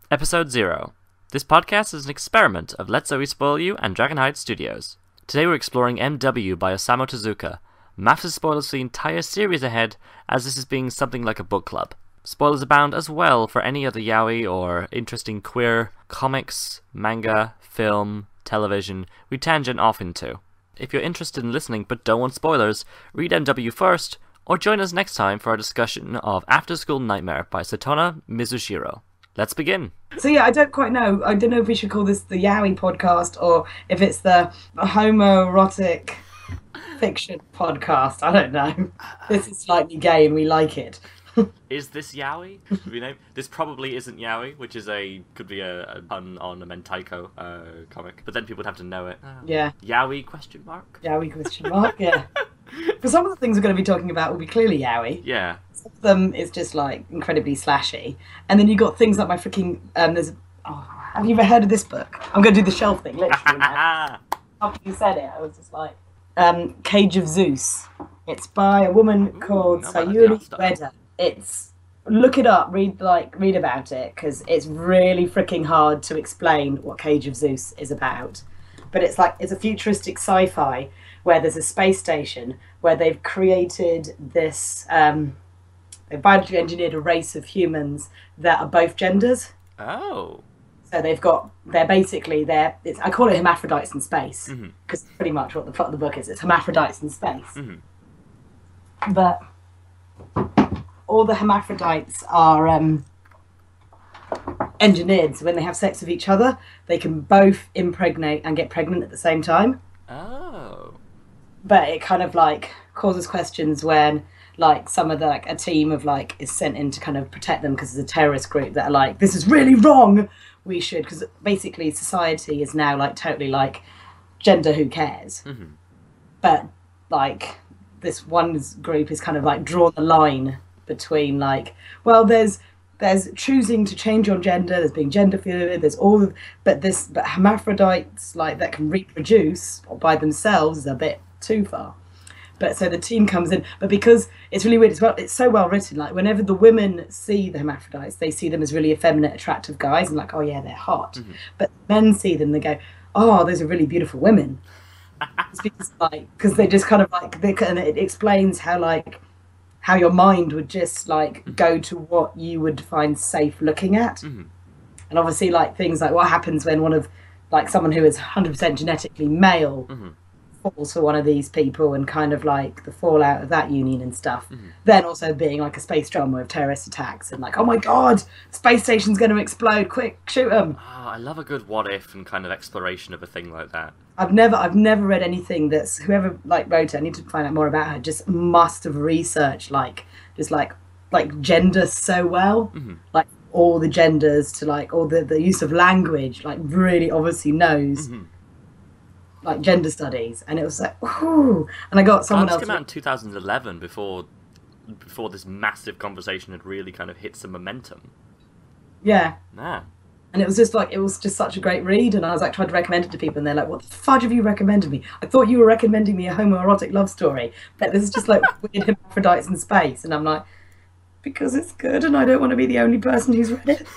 Episode 0. This podcast is an experiment of Let Zoe Spoil You and Dragonhide Studios. Today we're exploring MW by Osamu Tezuka. Massive spoilers for the entire series ahead, as this is being something like a book club. Spoilers abound as well for any other yaoi or interesting queer comics, manga, film, television we tangent off into. If you're interested in listening but don't want spoilers, read MW first, or join us next time for our discussion of After School Nightmare by Setona Mizushiro. Let's begin. So yeah, I don't quite know. I don't know if we should call this the yaoi podcast or if it's the homoerotic fiction podcast. I don't know. This is slightly gay and we like it. Is this yaoi? This probably isn't yaoi, which is could be a pun on a Mentaiko comic, but then people would have to know it. Yeah. Yaoi question mark? Yaoi question mark, yeah. For some of the things we're going to be talking about will be clearly yaoi. Yeah. Some of them is just like incredibly slashy. And then you got things like my freaking have you ever heard of this book? I'm going to do the shelf thing, literally now. After you said it, I was just like Cage of Zeus. It's by a woman called Sayuri Ueda. Look it up, read about it, because it's really freaking hard to explain what Cage of Zeus is about. But it's a futuristic sci-fi where there's a space station where they've created this they've biologically engineered a race of humans that are both genders. Oh. So I call it hermaphrodites in space, because pretty much what the plot of the book is. It's hermaphrodites in space. Mm-hmm. But all the hermaphrodites are engineered, so when they have sex with each other, they can both impregnate and get pregnant at the same time. Oh. But it kind of causes questions when some of a team of is sent in to kind of protect them because it's a terrorist group that are this is really wrong. We should, because basically society is now totally gender who cares. Mm-hmm. But this one group is kind of drawn the line between there's choosing to change your gender, there's being gender fluid, there's but hermaphrodites that can reproduce by themselves is a bit too far. But so the team comes in, but because it's really weird, it's so well written, whenever the women see the hermaphrodites, they see them as really effeminate, attractive guys and oh yeah, they're hot. Mm-hmm. But men see them, they go, oh, those are really beautiful women. It's because they just kind of and it explains how your mind would just go to what you would find safe looking at. Mm-hmm. And obviously things what happens when one of someone who is 100% genetically male mm-hmm. falls for one of these people, and kind of the fallout of that union and stuff. Mm-hmm. Then also being a space drama of terrorist attacks and oh my god, space station's going to explode, quick, shoot them. Oh, I love a good what if and kind of exploration of a thing like that. I've never read anything that's, whoever wrote it, I need to find out more about her, just must have researched gender so well. Mm-hmm. All the genders to all the use of language, really obviously knows mm-hmm. Gender studies. And it was ooh. And I got someone else. This came out in 2011 before this massive conversation had really kind of hit some momentum. Yeah. Nah. And it was just such a great read, and I was trying to recommend it to people, and they're what the fudge have you recommended me? I thought you were recommending me a homoerotic love story, but this is just weird hermaphrodites in space, and I'm because it's good, and I don't want to be the only person who's read it.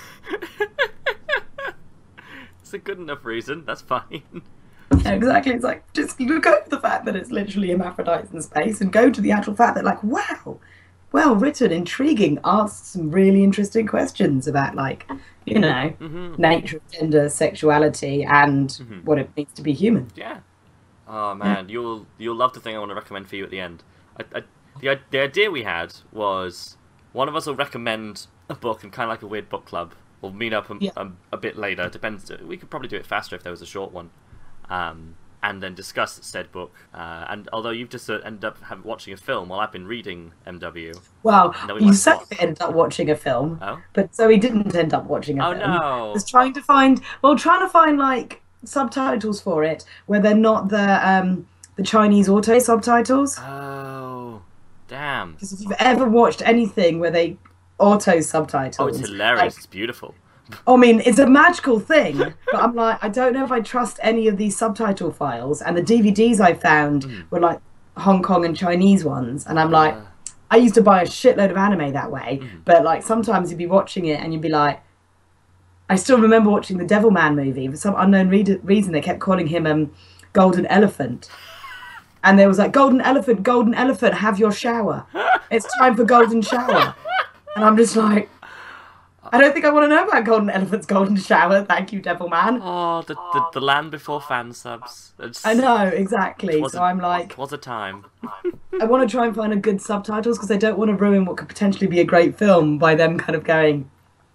It's a good enough reason, that's fine. Yeah, exactly, it's just go to the fact that it's literally hermaphrodites in space, and go to the actual fact that wow, well written, intriguing, asks some really interesting questions about mm-hmm. nature, gender, sexuality, and mm-hmm. what it means to be human. Yeah. Oh man, yeah. You'll love the thing I want to recommend for you at the end. The idea we had was one of us will recommend a book, and kind of like a weird book club. We'll meet up a bit later. Depends. We could probably do it faster if there was a short one. And then discuss said book. And although you've just ended up watching a film while I've been reading MW. Well, you said you ended up watching a film, but Zoe didn't end up watching a film. Oh no! I was trying to find subtitles for it where they're not the Chinese auto subtitles. Oh, damn! Because if you've ever watched anything where they auto subtitles, oh, it's hilarious! It's beautiful. I mean, it's a magical thing, but I'm I don't know if I trust any of these subtitle files. And the DVDs I found were Hong Kong and Chinese ones, and I'm I used to buy a shitload of anime that way, but sometimes you'd be watching it and you'd be I still remember watching the Devilman movie. For some unknown reason, they kept calling him Golden Elephant. And there was like, Golden Elephant, have your shower. It's time for Golden Shower. And I'm just like, I don't think I want to know about Golden Elephant's Golden Shower. Thank you, Devilman. Oh, the land before fan subs. I know, exactly. So I'm like... What a time. I want to try and find a good subtitles because I don't want to ruin what could potentially be a great film by them kind of going,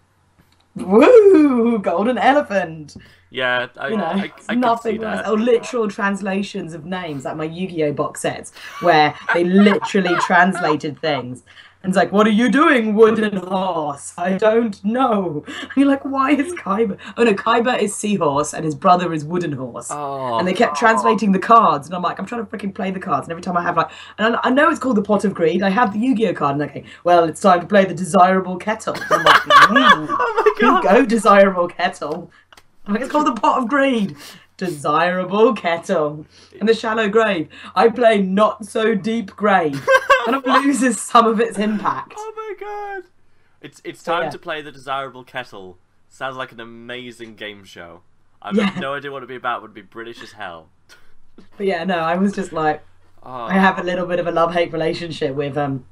woo, Golden Elephant. Yeah, I nothing worse. Or literal translations of names, like my Yu-Gi-Oh box sets, where they literally translated things. And it's like, what are you doing, wooden horse? I don't know. And you're like, why is Kaiba? Oh no, Kaiba is seahorse and his brother is wooden horse. Oh. And they kept translating the cards. And I'm like, I'm trying to freaking play the cards. And every time I have like, and I know it's called the Pot of Greed. I have the Yu-Gi-Oh card. And they're like, well, it's time to play the Desirable Kettle. And I'm like, oh my God. Go Desirable Kettle. I'm like, it's called the Pot of Greed. Desirable Kettle. And the Shallow Grave. I play Not So Deep Grave. And it loses some of its impact. Oh my God. It's time to play the Desirable Kettle. Sounds like an amazing game show. I have no idea what it'd be about. It would be British as hell. But yeah, no, I was just like, I have a little bit of a love-hate relationship with,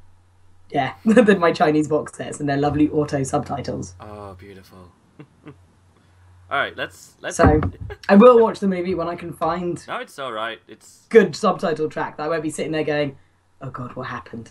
my Chinese box sets and their lovely auto subtitles. Oh, beautiful. Alright, let's... So, I will watch the movie when I can find... No, it's alright. It's good subtitle track that I won't be sitting there going, oh God, what happened?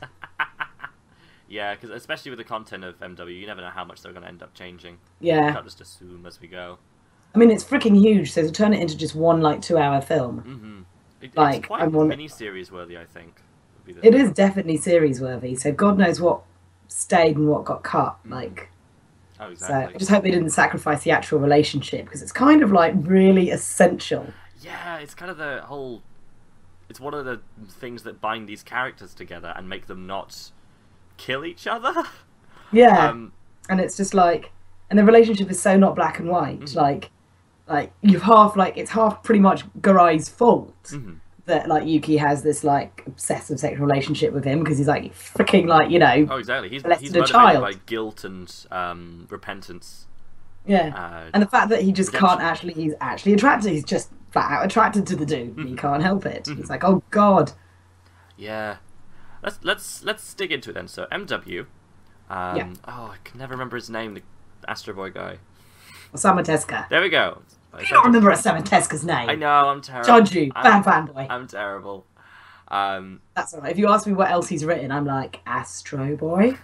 Yeah, because especially with the content of MW, you never know how much they're going to end up changing. Yeah. You can't just assume as we go. I mean, it's freaking huge, so to turn it into just one, 2-hour film... Mm-hmm. It's quite mini-series worthy, I think. It is definitely series worthy, so God knows what stayed and what got cut, Oh, exactly. So I just hope they didn't sacrifice the actual relationship, because it's kind of really essential. Yeah, it's kind of the whole... It's one of the things that bind these characters together and make them not kill each other. Yeah, and it's just and the relationship is so not black and white. You've half it's half pretty much Garai's fault that Yuki has this obsessive sexual relationship with him because he's freaking Oh, exactly. He's motivated by guilt and repentance. Yeah, and the fact that he just redemption. He's actually attracted. He's just flat out attracted to the dude. And he can't help it. He's like, oh God. Yeah, let's dig into it then. So MW. Oh, I can never remember his name. The Astro Boy guy. Osamu Tezuka. There we go. You don't remember Osamu Tezuka's name. I know, I'm terrible. Judge you, fanboy. I'm terrible. That's alright. If you ask me what else he's written, I'm like, Astro Boy.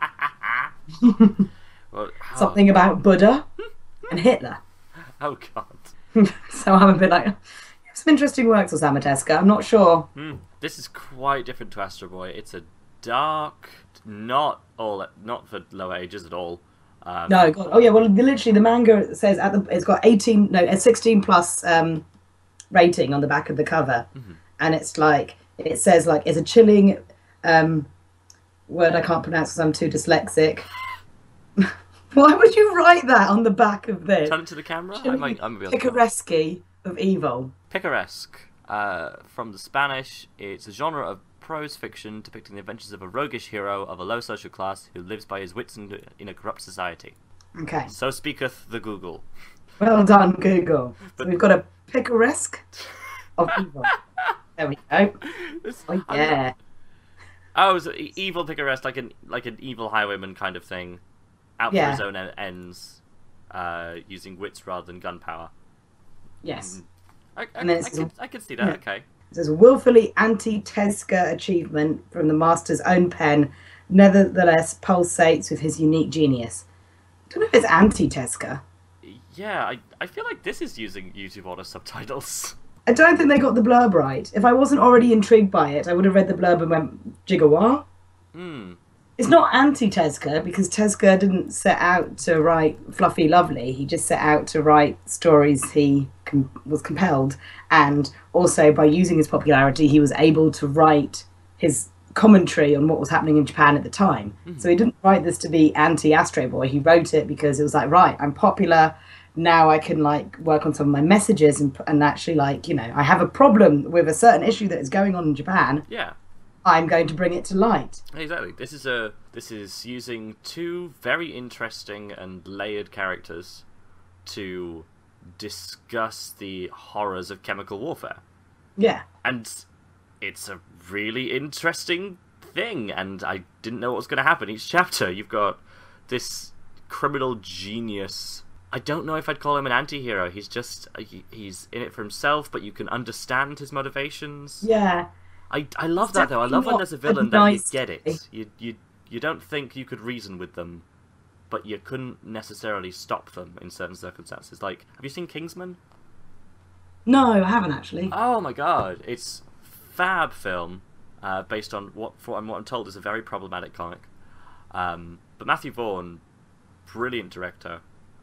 Well, something about Buddha and Hitler. Oh God. So I'm a bit some interesting works, Osamu Tezuka. I'm not sure. This is quite different to Astro Boy. It's a dark, not for lower ages at all. No, God. Oh yeah, well literally the manga says it's got a 16 plus rating on the back of the cover. And it's it says it's a chilling word I can't pronounce because I'm too dyslexic. Why would you write that on the back of this? Turn it to the camera. Picaresque of evil. Picaresque, from the Spanish, it's a genre of prose fiction depicting the adventures of a roguish hero of a low social class who lives by his wits in a corrupt society. Okay. So speaketh the Google. Well done, Google. So we've got a picaresque of evil. There we go. Oh yeah. Oh, so evil picaresque, like an evil highwayman kind of thing, out for his own ends, using wits rather than gunpowder. Yes. I can see that. Okay. It says willfully anti-Tezuka achievement from the master's own pen, nevertheless pulsates with his unique genius. I don't know if it's anti-Tezuka. Yeah, I feel like this is using YouTube auto subtitles. I don't think they got the blurb right. If I wasn't already intrigued by it, I would have read the blurb and went, Jigawa? It's not anti-Tezuka, because Tezuka didn't set out to write fluffy lovely. He just set out to write stories he was compelled. And also, by using his popularity, he was able to write his commentary on what was happening in Japan at the time. So he didn't write this to be anti-Astro Boy. He wrote it because it was right, I'm popular. Now I can work on some of my messages and actually I have a problem with a certain issue that is going on in Japan. Yeah. I'm going to bring it to light. Exactly. This is using two very interesting and layered characters to discuss the horrors of chemical warfare. Yeah. And it's a really interesting thing, and I didn't know what was going to happen. Each chapter, you've got this criminal genius. I don't know if I'd call him an anti-hero. He's just, he's in it for himself, but you can understand his motivations. Yeah. I love that, though. I love when there's a villain that you get it. You don't think you could reason with them, but you couldn't necessarily stop them in certain circumstances. Like, have you seen Kingsman? No, I haven't actually. Oh my god, it's fab film, based on what I'm told is a very problematic comic. But Matthew Vaughn, brilliant director.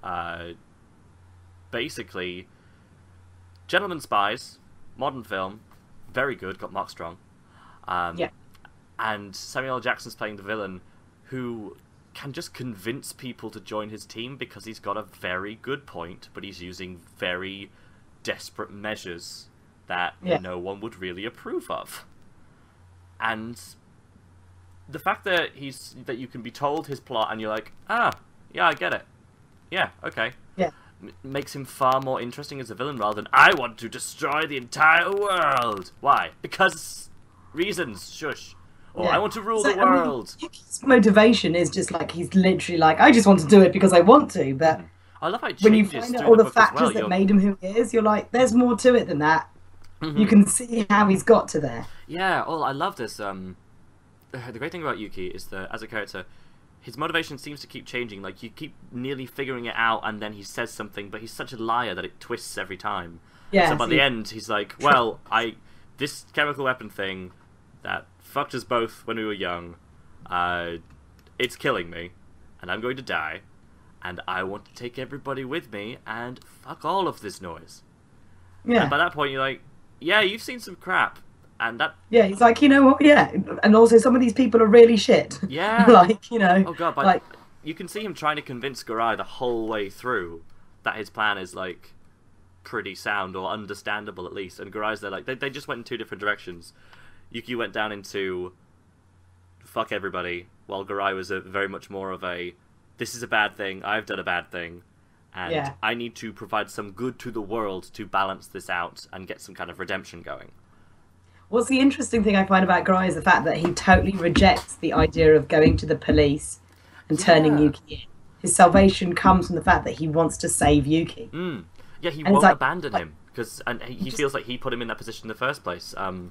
Basically, Gentlemen Spies, modern film, very good, got Mark Strong. Yeah. And Samuel L. Jackson's playing the villain, who can just convince people to join his team because he's got a very good point, but he's using very desperate measures that no one would really approve of. And the fact that you can be told his plot and you're like, yeah, I get it. Yeah, okay. Yeah. Makes him far more interesting as a villain rather than, I want to destroy the entire world. Why? Because reasons, shush. Or I want to rule the world. I mean, his motivation is just like, he's literally like, I just want to do it because I want to, but I love how it when you changes find out through all the book as factors well. that made him who he is, you're like, there's more to it than that. You can see how he's got to there. Yeah, I love this. The great thing about Yuki is that, as a character, his motivation seems to keep changing. Like, you keep nearly figuring it out, and then he says something, but he's such a liar that it twists every time. Yeah, so by the end, he's like, well, this chemical weapon thing that fucked us both when we were young, it's killing me, and I'm going to die, and I want to take everybody with me, and fuck all of this noise. Yeah. And by that point, you're like, yeah, you've seen some crap. And that... Yeah, he's like, you know what, yeah. And also, some of these people are really shit. Yeah. Like, you know. Oh, God, but like, you can see him trying to convince Garai the whole way through that his plan is, like, pretty sound, or understandable at least. And Garai's there, like, they just went in two different directions. Yuki went down into fuck everybody, while Garai was very much more of a, this is a bad thing, I've done a bad thing, and I need to provide some good to the world to balance this out and get some kind of redemption going. What's the interesting thing I find about Garai is the fact that he totally rejects the idea of going to the police and turning Yuki in. His salvation comes from the fact that he wants to save Yuki. Yeah, he won't abandon him, because he feels like he put him in that position in the first place.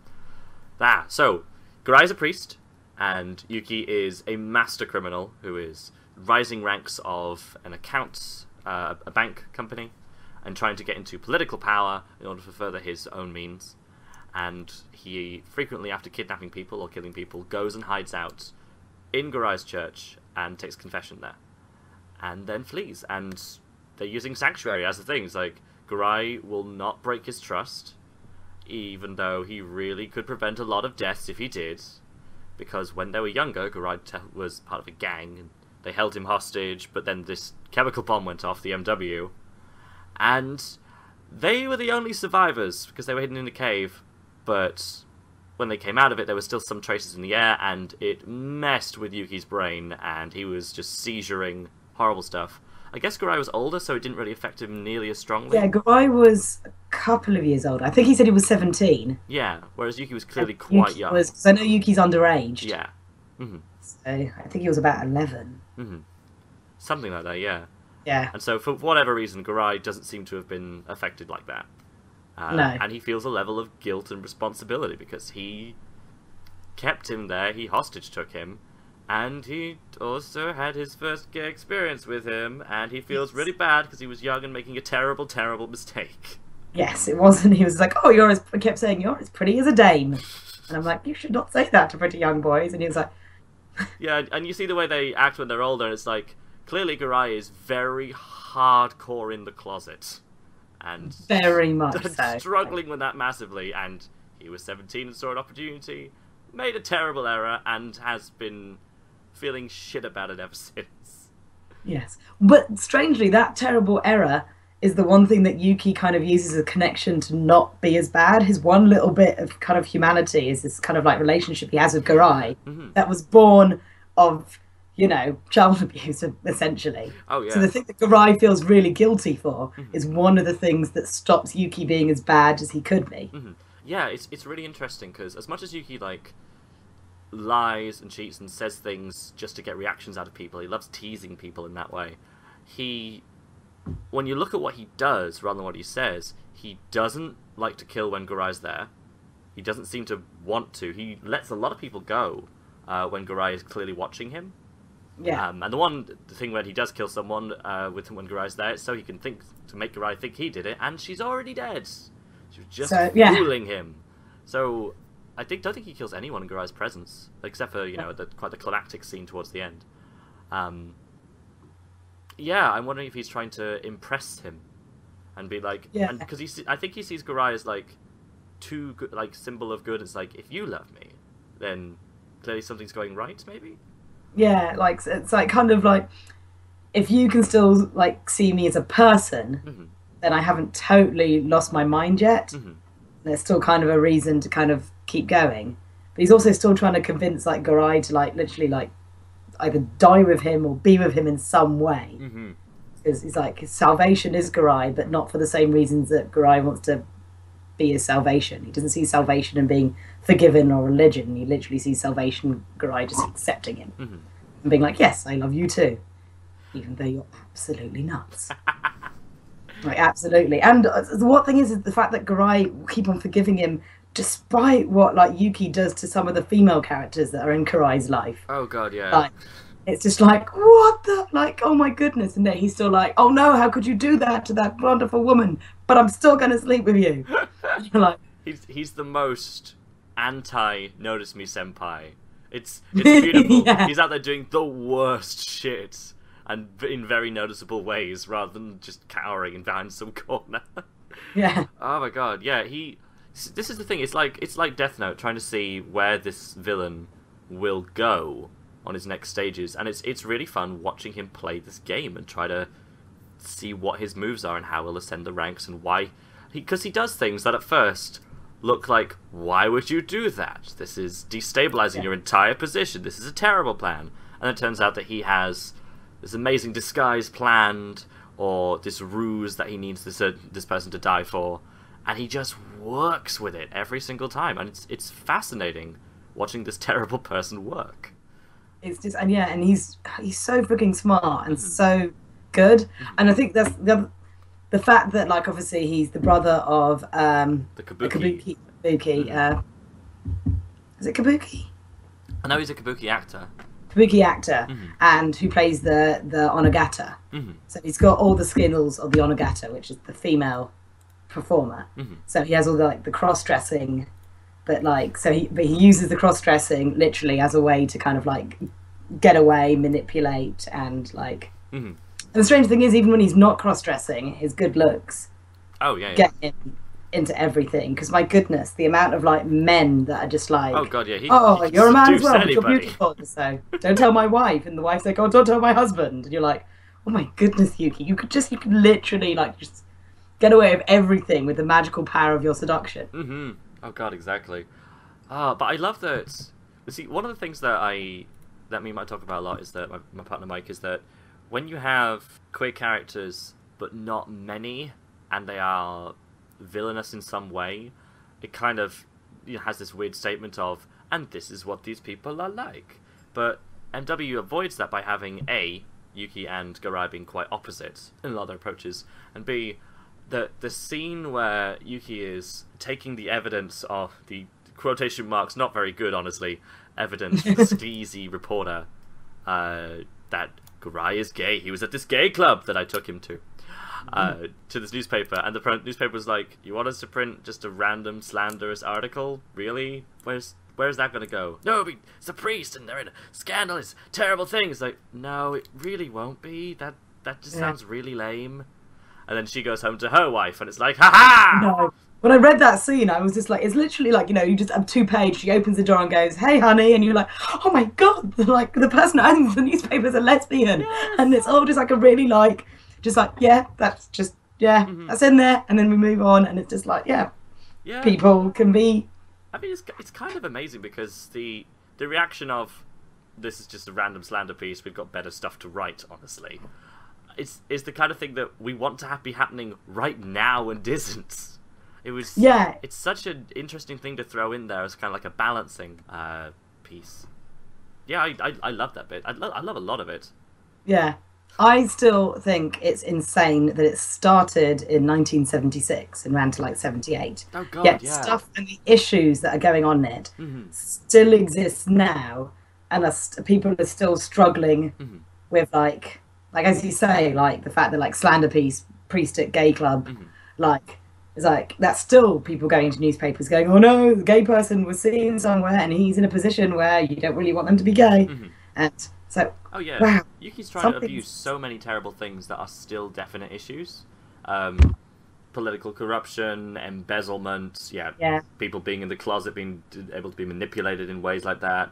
So, Garai's a priest, and Yuki is a master criminal who is rising ranks of an a bank company, and trying to get into political power in order to further his own means. And he frequently, after kidnapping people or killing people, goes and hides out in Garai's church and takes confession there. And then flees. And they're using Sanctuary as the thing. It's like, Garai will not break his trust, even though he really could prevent a lot of deaths if he did. Because when they were younger, Garai was part of a gang, and they held him hostage, but then this chemical bomb went off, the MW. And they were the only survivors, because they were hidden in a cave. But when they came out of it, there were still some traces in the air, and it messed with Yuki's brain, and he was just seizuring horrible stuff. I guess Garai was older, so it didn't really affect him nearly as strongly. Yeah, Garai was a couple of years older. I think he said he was 17. Yeah, whereas Yuki was clearly quite young. Because I know Yuki's underage. Yeah. So I think he was about 11. Something like that, yeah. Yeah. And so, for whatever reason, Garai doesn't seem to have been affected like that. No. And he feels a level of guilt and responsibility because he kept him there, he hostage took him, and he also had his first gay experience with him, and he feels really bad because he was young and making a terrible, terrible mistake. Yes, it wasn't. He was like, oh, I kept saying, you're as pretty as a dame. And I'm like, you should not say that to pretty young boys. And he was like... Yeah, and you see the way they act when they're older, and it's like, clearly Garai is very hardcore in the closet. And very much so. Struggling with that massively, and he was 17 and saw an opportunity, made a terrible error, and has been feeling shit about it ever since. Yes. But strangely, that terrible error is the one thing that Yuki kind of uses as a connection to not be as bad. His one little bit of kind of humanity is this kind of like relationship he has with Garai that was born of, child abuse, essentially. Oh, yeah. So the thing that Garai feels really guilty for is one of the things that stops Yuki being as bad as he could be. Yeah, it's really interesting, because as much as Yuki, like, lies and cheats and says things just to get reactions out of people, he loves teasing people in that way. When you look at what he does rather than what he says, he doesn't like to kill when Garai's there. He doesn't seem to want to. He lets a lot of people go when Garai is clearly watching him. Yeah. And the thing where he does kill someone when Garai's there, it's so he can make Garai think he did it, and she's already dead. She was just fooling him. So I don't think he kills anyone in Garai's presence, except for quite the climactic scene towards the end. Yeah, I'm wondering if he's trying to impress him and be like, because I think he sees Garai as like too good, like symbol of good. It's like, if you love me, then clearly something's going right, maybe. Yeah, like it's like kind of like, if you can still like see me as a person, then I haven't totally lost my mind yet. There's still kind of a reason to kind of keep going. But he's also still trying to convince like Garai to like literally like either die with him or be with him in some way. Because he's like, his salvation is Garai, but not for the same reasons that Garai wants to be his salvation. He doesn't see salvation in being forgiven or religion. He literally sees salvation, Garai just accepting him and being like, yes, I love you too, even though you're absolutely nuts. Like, absolutely. And the what thing is the fact that Garai will keep on forgiving him despite what like Yuki does to some of the female characters that are in Garai's life. Oh god, yeah. Like, it's just like, what the, like, oh my goodness. And then he's still like, oh no, how could you do that to that wonderful woman? But I'm still going to sleep with you. You're like, he's the most anti-notice me senpai. It's beautiful. Yeah. He's out there doing the worst shit, and in very noticeable ways, rather than just cowering behind some corner. Yeah. Oh my god, yeah, this is the thing, it's like Death Note, trying to see where this villain will go on his next stages, and it's really fun watching him play this game and try to see what his moves are and how he'll ascend the ranks and why, because he does things that at first look like, why would you do that? This is destabilizing your entire position, this is a terrible plan. And it turns out that he has this amazing disguise planned, or this ruse that he needs this person to die for, and he just works with it every single time, and it's fascinating watching this terrible person work. It's just, and yeah, and he's so freaking smart and so good, and I think that's the fact that, like, obviously he's the brother of the Kabuki. Is it Kabuki? I know he's a Kabuki actor. And who plays the Onagata. So he's got all the skills of the Onagata, which is the female performer. So he has all the cross-dressing, but he uses the cross-dressing literally as a way to kind of like get away, manipulate, and like. And the strange thing is, even when he's not cross-dressing, his good looks get him into everything. Because my goodness, the amount of like men that are just like, oh god, yeah, you're a man as well, but you're anybody. beautiful, so don't tell my wife. And the wife's like, oh, don't tell my husband. And you're like, oh my goodness, Yuki, you could literally like just get away with everything with the magical power of your seduction. Oh god, exactly. But I love that. See, one of the things that me and Mike talk about a lot is that my partner Mike is that when you have queer characters but not many, and they are villainous in some way, it kind of has this weird statement of, and this is what these people are like. But MW avoids that by having A, Yuki and Garai being quite opposite in a lot of their approaches, and B, the scene where Yuki is taking the evidence of the quotation marks, not very good honestly, evidence from the steezy reporter that Garai is gay. He was at this gay club that I took him to this newspaper, and the newspaper was like, you want us to print just a random slanderous article? Really? Where's that going to go? No, it's a priest and they're in a scandal, it's terrible things. Like, no, it really won't be. That just sounds really lame. And then she goes home to her wife and it's like, ha-ha! No. When I read that scene, I was just like, it's literally like, you just have 2 pages, she opens the door and goes, hey honey, and you're like, oh my god, like the person who owns the newspaper is a lesbian. Yes. And it's all just like a really like, just like, yeah, that's just, that's in there, and then we move on, and it's just like, people can be. I mean, it's kind of amazing because the reaction of this is just a random slander piece, we've got better stuff to write, honestly. It's the kind of thing that we want to be happening right now and isn't. It's such an interesting thing to throw in there as kind of like a balancing piece. Yeah, I love that bit. I love a lot of it. Yeah. I still think it's insane that it started in 1976 and ran to like 78. Oh god, Yet yeah. stuff and the issues that are going on in it still exists now, and people are still struggling with like as you say, like the fact that like slander piece, priest at gay club, like it's like that's still people going into newspapers going, oh no, the gay person was seen somewhere and he's in a position where you don't really want them to be gay, and so. Oh yeah, wow, Yuki's trying to abuse so many terrible things that are still definite issues. Political corruption, embezzlement, people being in the closet, being able to be manipulated in ways like that,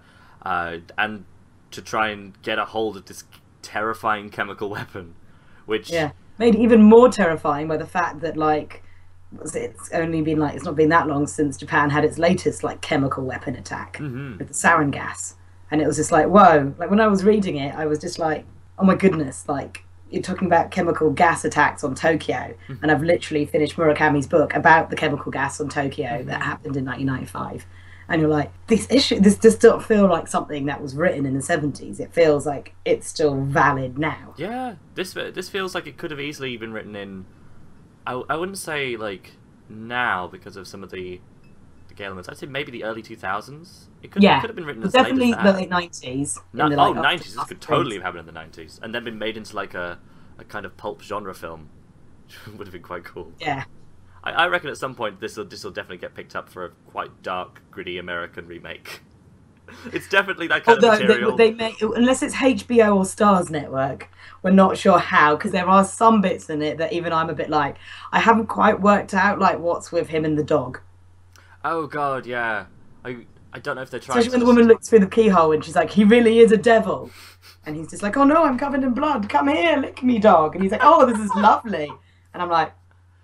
and to try and get a hold of this terrifying chemical weapon, which made it even more terrifying by the fact that like it's not been that long since Japan had its latest like chemical weapon attack with the sarin gas. And it was just like, whoa. Like, when I was reading it, I was just like, oh my goodness. Like, you're talking about chemical gas attacks on Tokyo. And I've literally finished Murakami's book about the chemical gas on Tokyo that happened in 1995. And you're like, this does not feel like something that was written in the 70s. It feels like it's still valid now. Yeah, this feels like it could have easily been written in... I wouldn't say, like, now because of some of the elements. I'd say maybe the early 2000s. It could have been written as definitely late as that. The late 90s. 90s. This could totally have happened in the 90s. And then been made into like a kind of pulp genre film. Would have been quite cool. Yeah. I reckon at some point this will definitely get picked up for a quite dark, gritty American remake. It's definitely that kind of material. They may, unless it's HBO or Stars Network, we're not sure how, because there are some bits in it that even I'm a bit like, I haven't quite worked out like what's with him and the dog. Oh god, yeah. I don't know if they're trying. Especially when the woman looks through the keyhole and she's like, he really is a devil, and he's just like, oh no, I'm covered in blood. Come here, lick me, dog. And he's like, oh, this is lovely. And I'm like,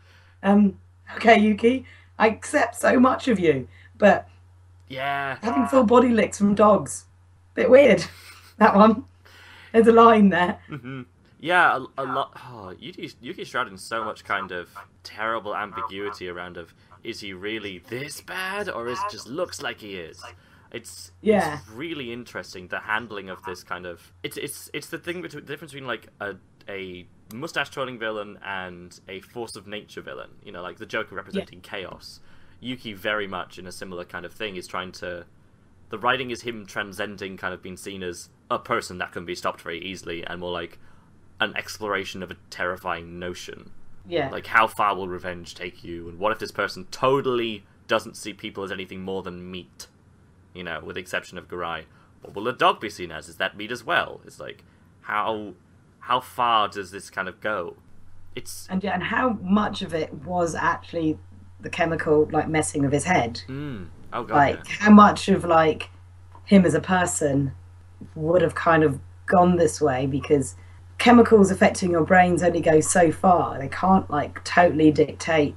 okay, Yuki, I accept so much of you, but having full body licks from dogs, bit weird. That one. There's a line there. Yeah, a lot. Oh, Yuki's shrouding so much kind of terrible ambiguity around of, is he really this bad, or is it just looks like he is? It's really interesting, the handling of this kind of... It's the difference between like a mustache twirling villain and a force of nature villain. You know, like the Joker representing chaos. Yuki very much in a similar kind of thing is trying to... The writing is him transcending kind of being seen as a person that can be stopped very easily, and more like an exploration of a terrifying notion. Yeah. Like, how far will revenge take you? And what if this person totally doesn't see people as anything more than meat? You know, with the exception of Garai. What will a dog be seen as? Is that meat as well? It's like, how far does this kind of go? And how much of it was actually the chemical, like, messing with his head? Oh, God, like, how much of, like, him as a person would have kind of gone this way, because chemicals affecting your brains only go so far. They can't like totally dictate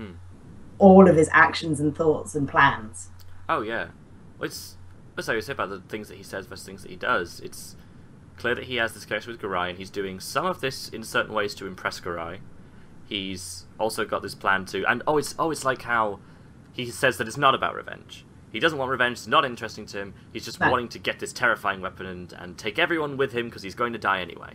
all of his actions and thoughts and plans. Oh yeah, that's how you say about the things that he says versus things that he does. It's clear that he has this connection with Garai, and he's doing some of this in certain ways to impress Garai. He's also got this plan to, and it's like how he says that it's not about revenge. He doesn't want revenge. It's not interesting to him. He's just wanting to get this terrifying weapon and take everyone with him because he's going to die anyway.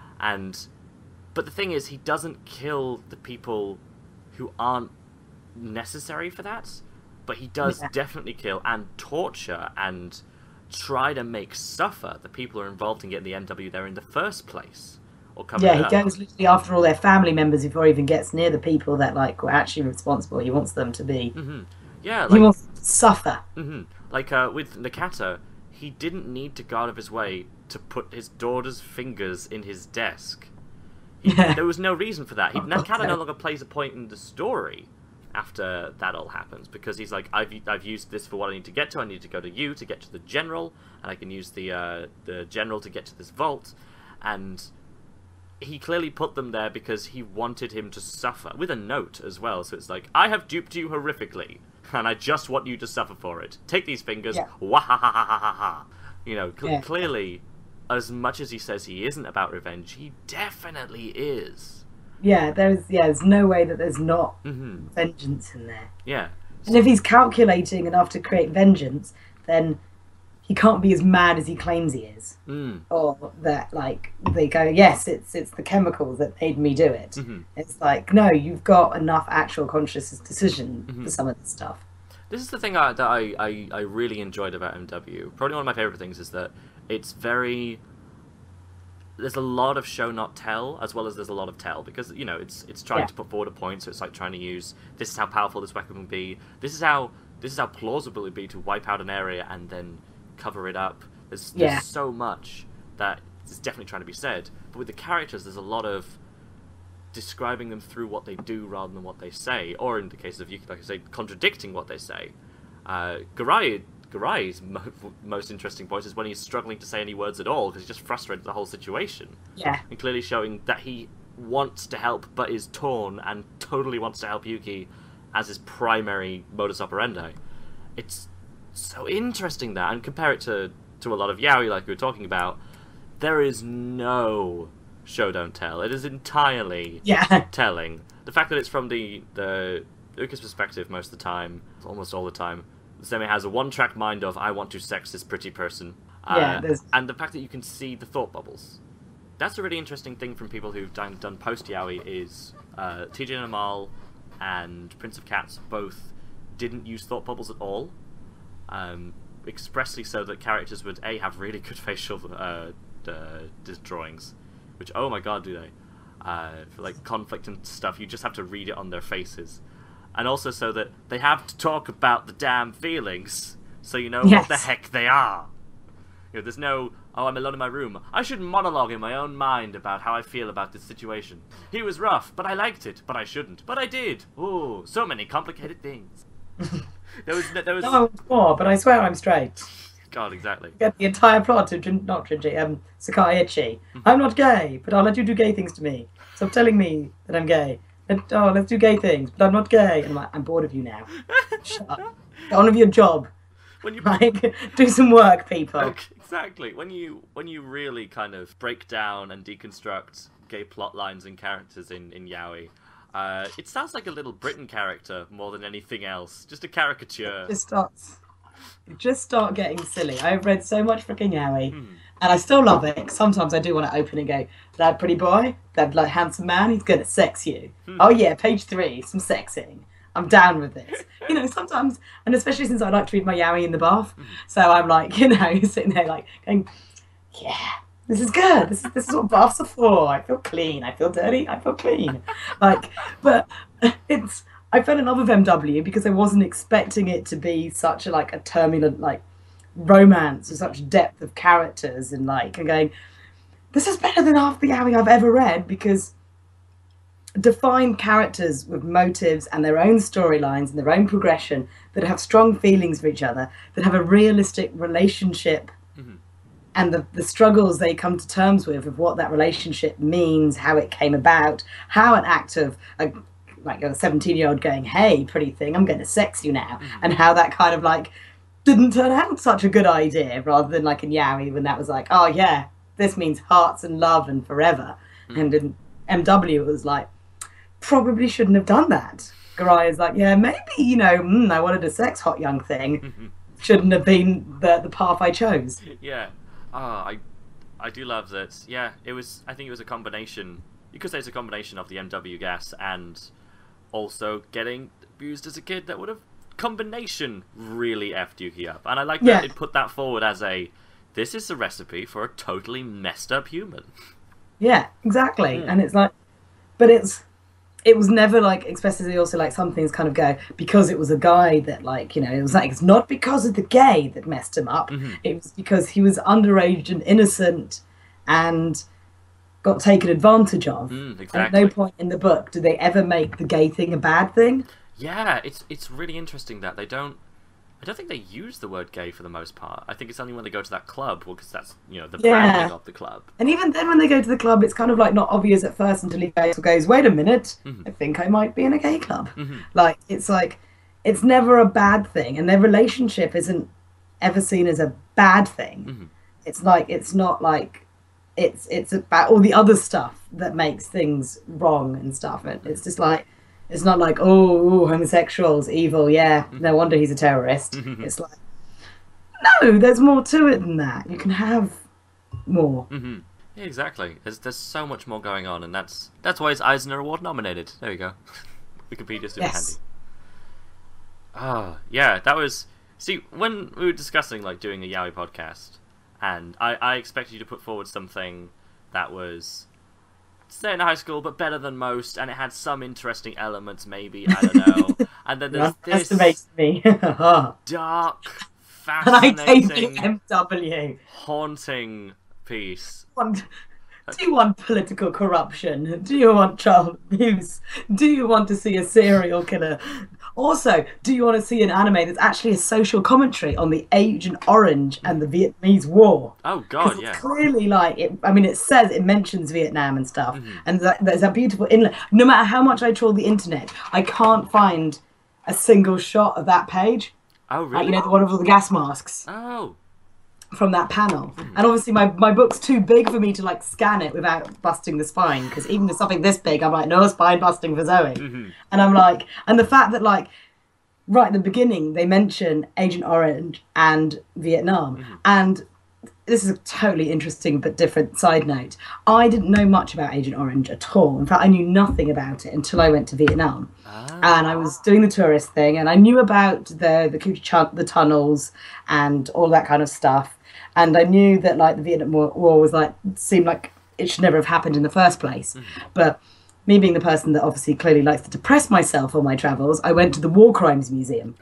But the thing is, he doesn't kill the people who aren't necessary for that, but he does definitely kill and torture and try to make suffer the people who are involved in getting the MW there in the first place. Or he goes literally after all their family members before he even gets near the people that like were actually responsible. He wants them to be. Yeah, he wants them to suffer. Like with Nakata, he didn't need to go out of his way to put his daughter's fingers in his desk. There was no reason for that. Nakata no longer plays a point in the story after that all happens, because he's like, I've used this for what I need to get to. I need to go to you to get to the general, and I can use the general to get to this vault. And he clearly put them there because he wanted him to suffer, with a note as well. So it's like, I have duped you horrifically, and I just want you to suffer for it. Take these fingers, wahahahaha. You know, clearly, as much as he says he isn't about revenge, he definitely is. Yeah, there's no way that there's not vengeance in there. Yeah. And if he's calculating enough to create vengeance, then he can't be as mad as he claims he is. Or that, like, they go, yes, it's the chemicals that made me do it. It's like, no, you've got enough actual conscious decision for some of this stuff. This is the thing that I really enjoyed about MW. Probably one of my favourite things is that it's very... There's a lot of show not tell, as well as there's a lot of tell, because, you know, it's trying to put forward a point, so it's like trying to use, this is how powerful this weapon can be, this is how plausible it would be to wipe out an area and then cover it up. There's so much that is definitely trying to be said, but with the characters there's a lot of describing them through what they do rather than what they say, or in the case of Yuki, like I say, contradicting what they say. Garai's most interesting point is when he's struggling to say any words at all because he's just frustrated with the whole situation. Yeah. And clearly showing that he wants to help but is torn and totally wants to help Yuki as his primary modus operandi. It's so interesting that, and compare it to a lot of yaoi like we were talking about, there is no show don't tell. It is entirely telling. The fact that it's from the Uke's perspective most of the time, almost all the time, Semi has a one-track mind of, I want to sex this pretty person. And the fact that you can see the thought bubbles. That's a really interesting thing from people who've done post-yaoi is TJ Namal and Prince of Cats both didn't use thought bubbles at all. Expressly so that characters would, A, have really good facial drawings, which, oh my god, do they. For like conflict and stuff, you just have to read it on their faces. And also so that they have to talk about the damn feelings, so you know what the heck they are. You know, there's no, oh, I'm alone in my room. I should monologue in my own mind about how I feel about this situation. He was rough, but I liked it. But I shouldn't. But I did. Oh, so many complicated things. there was. No, more, but I swear I'm straight. God, exactly. Get the entire plot of Sakaiichi. I'm not gay, but I'll let you do gay things to me. Stop telling me that I'm gay. Let's do gay things, but I'm not gay. And I'm like, I'm bored of you now. Shut up. Get on with your job. When you like, do some work, people. Okay, exactly. When you really kind of break down and deconstruct gay plot lines and characters in yaoi, it sounds like a Little Britain character more than anything else. Just a caricature. You just start getting silly. I've read so much freaking yaoi, and I still love it. Sometimes I do want to open and go, that pretty boy, that like handsome man, he's gonna sex you. Oh yeah, page 3, some sexing. I'm down with this. You know, sometimes, and especially since I like to read my yaoi in the bath, so I'm like, you know, sitting there like going, yeah, this is good. This is what baths are for. I feel clean. I feel dirty. I feel clean. Like, but it's. I fell in love with MW because I wasn't expecting it to be such a turbulent like romance with such depth of characters and like and going, this is better than half the yaoi I've ever read because defined characters with motives and their own storylines and their own progression that have strong feelings for each other, that have a realistic relationship and the struggles they come to terms with of what that relationship means, how it came about, how an act of like a 17-year-old going, hey, pretty thing, I'm going to sex you now. And how that kind of like didn't turn out such a good idea rather than like in yaoi when that was like, oh yeah, this means hearts and love and forever. And in MW it was like, probably shouldn't have done that. Garai is like, yeah, maybe, you know, I wanted a sex hot young thing. Shouldn't have been the path I chose. Yeah. I do love that. Yeah, I think it was a combination. You could say it's a combination of the MW gas and also getting abused as a kid that would have combination really effed Yuki up. And I like that it put that forward as this is a recipe for a totally messed up human. Yeah, exactly. And it's like, but it was never like, especially also like some things kind of go, because it was a guy that like, you know, it was like, it's not because of the gay that messed him up. It was because he was underage and innocent and got taken advantage of. Exactly. And at no point in the book do they ever make the gay thing a bad thing. Yeah, it's really interesting that I don't think they use the word gay for the most part. I think it's only when they go to that club, because that's, you know, the branding of the club. And even then when they go to the club, it's kind of like not obvious at first until he goes, wait a minute, I think I might be in a gay club. Like, it's never a bad thing, and their relationship isn't ever seen as a bad thing. it's like it's not like it's about all the other stuff that makes things wrong and stuff. And it's just like it's not like oh homosexuals evil, yeah, no wonder he's a terrorist. It's like no, there's more to it than that. You can have more. Yeah, exactly. There's so much more going on, and that's why it's Eisner Award nominated. There you go. Wikipedia's doing handy. Oh, yeah, that was... See, when we were discussing, like, doing a yaoi podcast, and I expected you to put forward something that was set in high school, but better than most, and it had some interesting elements, maybe, I don't know. And then there's this dark, fascinating, MW. haunting piece. Do you want political corruption? Do you want child abuse? Do you want to see a serial killer? Also, do you want to see an anime that's actually a social commentary on the Agent Orange and the Vietnamese War? Oh God, yeah. Clearly, like, it mentions Vietnam and stuff, and there's a beautiful inlet. No matter how much I troll the internet, I can't find a single shot of that page. Oh really? Like, the one of all the gas masks. Oh. From that panel. And obviously my book's too big for me to like scan it without busting the spine, because even with something this big I'm like no spine busting for Zoe. And I'm like, and the fact that like right at the beginning they mention Agent Orange and Vietnam, and this is a totally interesting but different side note. I didn't know much about Agent Orange at all. In fact, I knew nothing about it until I went to Vietnam. And I was doing the tourist thing, and I knew about the tunnels and all that kind of stuff. And I knew that like the Vietnam War was like seemed like it should never have happened in the first place. But me being the person that obviously clearly likes to depress myself on my travels, I went to the War Crimes Museum.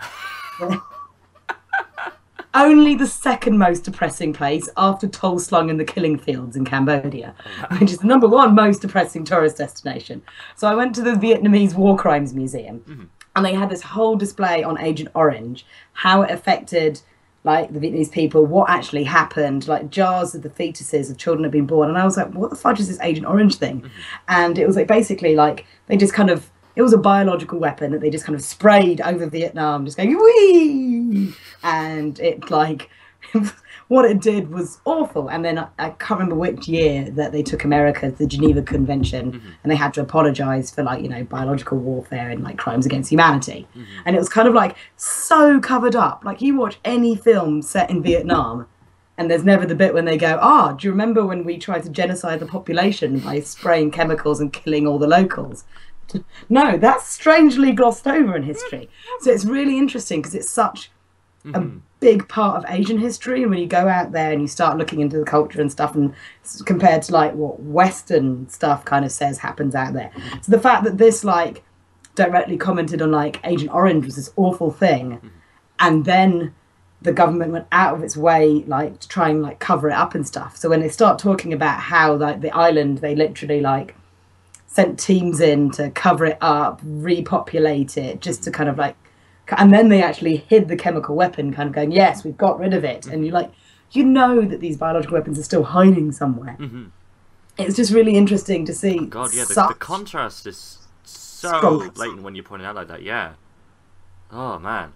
Only the second most depressing place after Tol Slung and the Killing Fields in Cambodia, which is the #1 most depressing tourist destination. So I went to the Vietnamese War Crimes Museum, and they had this whole display on Agent Orange, how it affected like the Vietnamese people, what actually happened, like jars of the fetuses of children had been born. And I was like, what the fudge is this Agent Orange thing? And it was like basically like they just kind of, it was a biological weapon that they just kind of sprayed over Vietnam, just going, wee! And it like, what it did was awful. And then I can't remember which year that they took America to the Geneva Convention, and they had to apologize for like, biological warfare and like crimes against humanity. And it was kind of like so covered up. Like you watch any film set in Vietnam and there's never the bit when they go, do you remember when we tried to genocide the population by spraying chemicals and killing all the locals? No, that's strangely glossed over in history. So it's really interesting because it's such a big part of Asian history, and when you go out there and you start looking into the culture and stuff, and compared to like what Western stuff kind of says happens out there, so the fact that this like directly commented on like Agent Orange was this awful thing, and then the government went out of its way like to try and like cover it up and stuff. So when they start talking about how like the island, they literally like sent teams in to cover it up, repopulate it, just to kind of like, and then they actually hid the chemical weapon, kind of going, yes, we've got rid of it. And you're like, that these biological weapons are still hiding somewhere. It's just really interesting to see. Oh God, yeah, the contrast is so blatant when you point it out like that. Yeah. Oh man.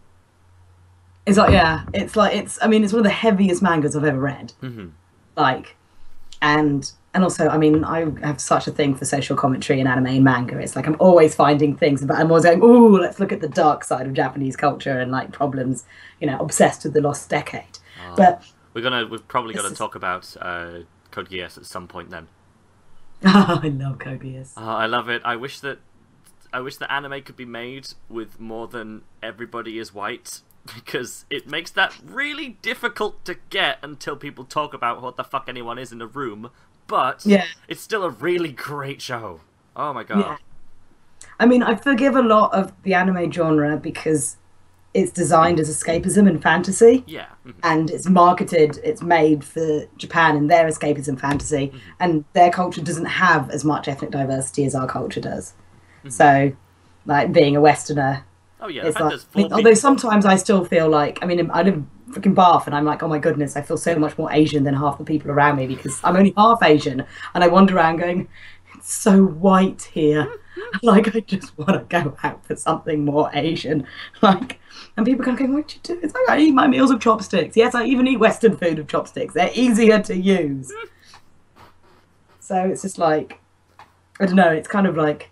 It's like, yeah, it's one of the heaviest mangas I've ever read. Like, and also, I have such a thing for social commentary in anime and manga. It's like I'm always finding things, but I'm always going, ooh, let's look at the dark side of Japanese culture and like problems, obsessed with the lost decade. But we've probably got to talk about Code Geass at some point then. I love Code Geass. I love it. I wish that anime could be made with more than everybody is white, because it makes that really difficult to get until people talk about what the fuck anyone is in a room. But it's still a really great show. Oh my God. Yeah. I forgive a lot of the anime genre because it's designed as escapism and fantasy. Yeah. And it's made for Japan and their escapism fantasy. And their culture doesn't have as much ethnic diversity as our culture does. So, like, being a Westerner, oh yeah, it's like, although sometimes I still feel like, I live in freaking Bath, and I'm like, oh my goodness, I feel so much more Asian than half the people around me because I'm only half Asian, and I wander around going, it's so white here. Like, I just want to go out for something more Asian. Like, and people kind of going, what do you do? It's like, I eat my meals with chopsticks. Yes, I even eat Western food with chopsticks. They're easier to use. So it's just like, I don't know, it's kind of like,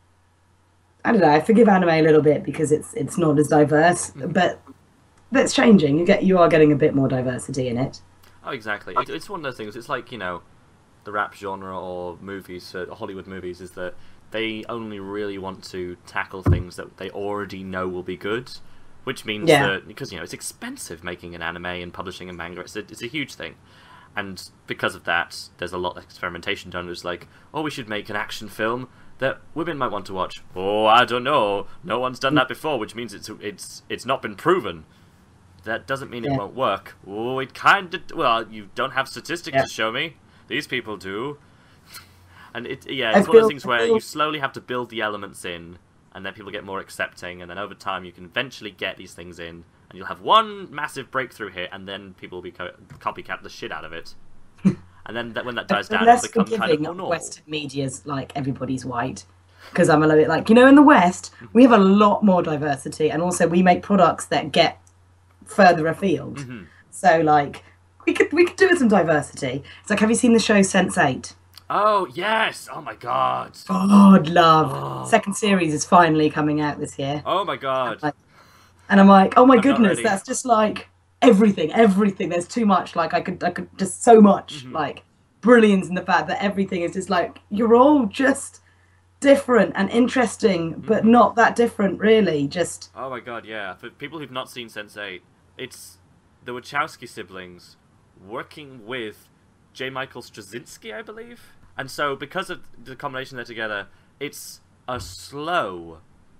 I don't know, I forgive anime a little bit because it's not as diverse, but it's changing. You are getting a bit more diversity in it. Oh, exactly. It's one of those things. It's like, you know, the rap genre or movies, Hollywood movies, is that they only really want to tackle things that they already know will be good, which means that, because, you know, it's expensive making an anime and publishing a manga. It's a huge thing. And because of that, there's a lot of experimentation done. It's like, oh, we should make an action film that women might want to watch. Oh, I don't know. No one's done that before, which means it's not been proven. That doesn't mean it won't work. Oh, it kind of... Well, you don't have statistics to show me. These people do. And it's one of those things where you slowly have to build the elements in, and then people get more accepting, and then over time you can eventually get these things in, and you'll have one massive breakthrough here, and then people will copycat the shit out of it. And then when that dies down, it'll become kind of more normal. Western media's like everybody's white. Because I'm a little bit like, you know, in the West, we have a lot more diversity, and also we make products that get further afield. Mm-hmm. So, like, we could do with some diversity. It's like, have you seen the show Sense8? Oh, yes! Oh, my God! God, love! Oh. Second series is finally coming out this year. Oh, my God! And I'm like, oh my goodness, that's just like everything. There's too much. Like, I could just so much. Mm-hmm. Like, brilliance in the fact that everything is just like, you're all just different and interesting, but not that different, really. Just... Oh my God, yeah. For people who've not seen Sense8, it's the Wachowski siblings working with J. Michael Straczynski, I believe. And so, because of the combination they're together, it's a slow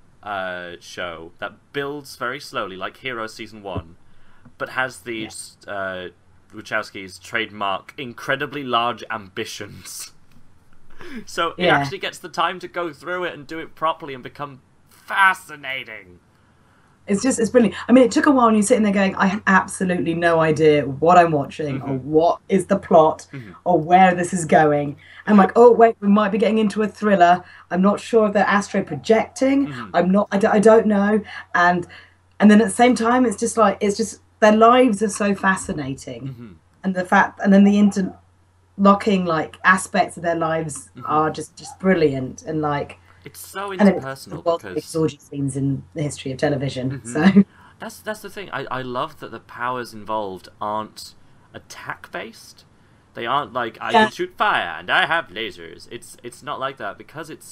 show that builds very slowly, like Heroes Season 1, but has these Wachowski's trademark incredibly large ambitions. So it actually gets the time to go through it and do it properly and become fascinating. It's brilliant. I mean, it took a while and you're sitting there going, I have absolutely no idea what I'm watching or what is the plot or where this is going. I'm like, oh, wait, we might be getting into a thriller. I'm not sure if they're astro projecting. I don't know. And then at the same time, it's just their lives are so fascinating. And the fact, and then the interlocking like aspects of their lives are just brilliant. And like, it's so interpersonal because orgy scenes in the history of television. So that's the thing. I love that the powers involved aren't attack based. They aren't like I can shoot fire and I have lasers. It's not like that because it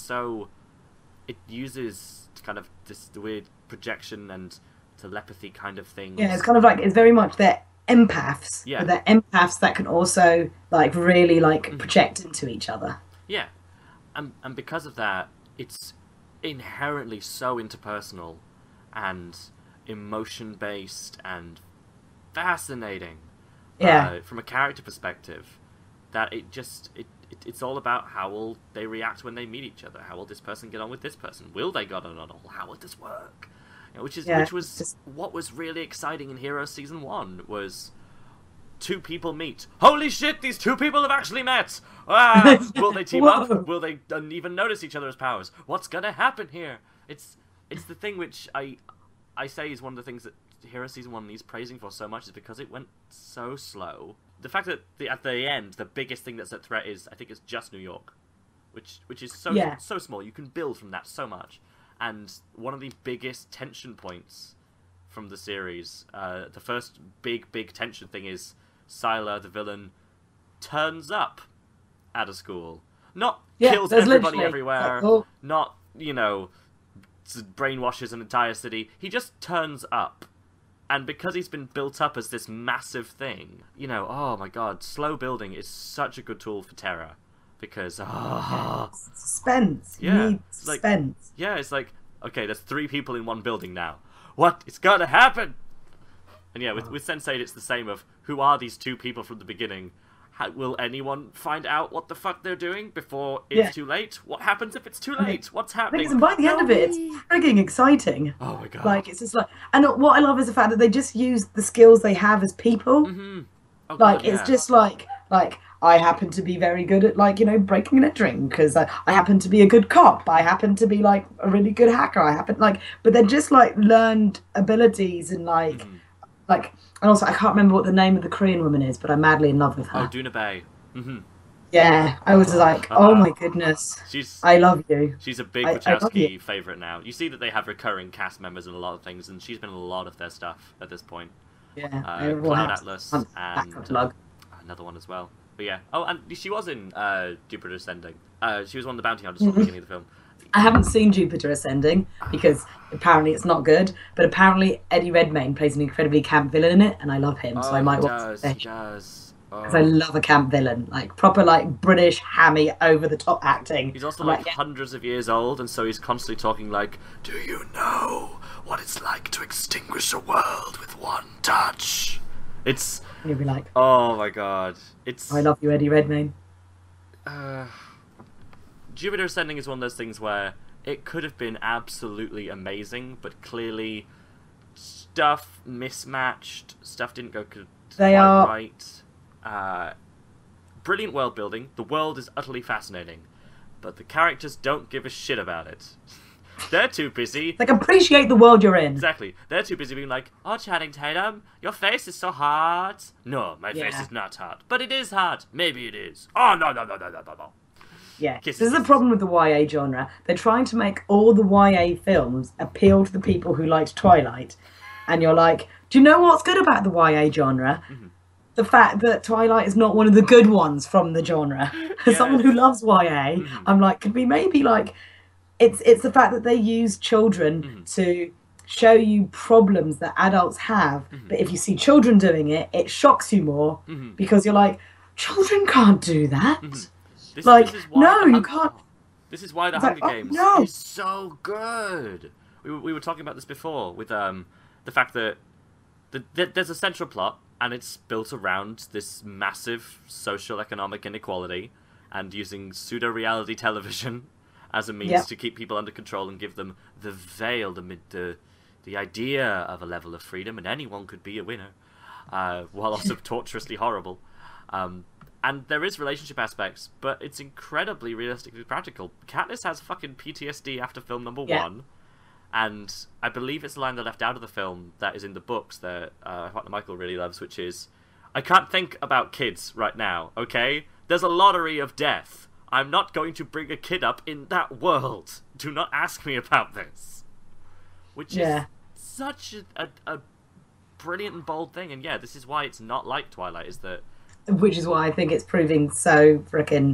uses kind of this weird projection and telepathy kind of thing. Yeah, it's kind of like it's very much they're empaths. Yeah, but they're empaths that can also like really like project into each other. Yeah, and because of that, it's inherently so interpersonal and emotion-based and fascinating from a character perspective, that it's all about how will they react when they meet each other. How will this person get on with this person? Will they get on at all? How will this work? You know, which was just... what was really exciting in Heroes Season 1 was... two people meet. Holy shit, these two people have actually met! Ah, will they team up? Will they even notice each other's powers? What's gonna happen here? It's the thing which I say is one of the things that Heroes Season 1 needs praising for so much is because it went so slow. The fact that at the end, the biggest thing that's at threat is, I think it's just New York. Which is so small. You can build from that so much. And one of the biggest tension points from the series, the first big tension thing is Sylar, the villain, turns up at a school. Not kills everybody everywhere, not, brainwashes an entire city. He just turns up. And because he's been built up as this massive thing, oh my god, slow building is such a good tool for terror. Because, suspense. You need suspense. It's like, okay, there's 3 people in one building now. What? It's gonna happen! And yeah, with Sense8, it's the same of, who are these 2 people from the beginning? Will anyone find out what the fuck they're doing before it's too late? What happens if it's too late? What's happening? And by the end of it, it's frigging exciting. Oh my god. Like, it's just like... And what I love is the fact that they just use the skills they have as people. Oh like, it's just like, I happen to be very good at, like, breaking and entering because I happen to be a good cop. I happen to be, like, a really good hacker. But they're just, like, learned abilities and, like, and also I can't remember what the name of the Korean woman is, but I'm madly in love with her. Oh, Duna Bay. Yeah, I was like, oh my goodness, I love you. She's a big Wachowski favourite now. You see that they have recurring cast members in a lot of things, and she's been in a lot of their stuff at this point. Yeah, Cloud Atlas and another one as well. But yeah, oh, and she was in Jupiter Ascending. She was one of the bounty hunters at the beginning of the film. I haven't seen Jupiter Ascending because apparently it's not good, but apparently Eddie Redmayne plays an incredibly camp villain in it, and I love him, so I might watch it. He does. Because I love a camp villain, like proper, like British hammy, over the top acting. He's also like hundreds of years old, and so he's constantly talking like, "Do you know what it's like to extinguish a world with one touch?" It's. You'll be like, oh my god, it's. I love you, Eddie Redmayne. Jupiter Ascending is one of those things where it could have been absolutely amazing, but clearly stuff mismatched, stuff didn't go quite right. Brilliant world building. The world is utterly fascinating, but the characters don't give a shit about it. They're too busy. Like, appreciate the world you're in. Exactly. They're too busy being like, "Oh, Channing Tatum, your face is so hot." No, my face is not hot, but it is hot. Maybe it is. Oh no. Yeah, this is the problem with the YA genre. They're trying to make all the YA films appeal to the people who liked Twilight, and you're like, do you know what's good about the YA genre? The fact that Twilight is not one of the good ones from the genre. As someone who loves YA, I'm like, could we maybe like, it's the fact that they use children to show you problems that adults have, but if you see children doing it, it shocks you more because you're like, children can't do that. This is no, you can't. This is why the Hunger Games is so good. We were talking about this before with the fact that there's a central plot, and it's built around this massive social economic inequality, and using pseudo-reality television as a means to keep people under control and give them the veil, the idea of a level of freedom, and anyone could be a winner, while also torturously horrible. And there is relationship aspects, but it's incredibly realistically practical. Katniss has fucking PTSD after film number 1, and I believe it's the line they left out of the film that is in the books that Michael really loves, which is, "I can't think about kids right now, okay? There's a lottery of death. I'm not going to bring a kid up in that world. Do not ask me about this." Which is such a brilliant and bold thing, and this is why it's not like Twilight, is that... Which is why I think it's proving so frickin'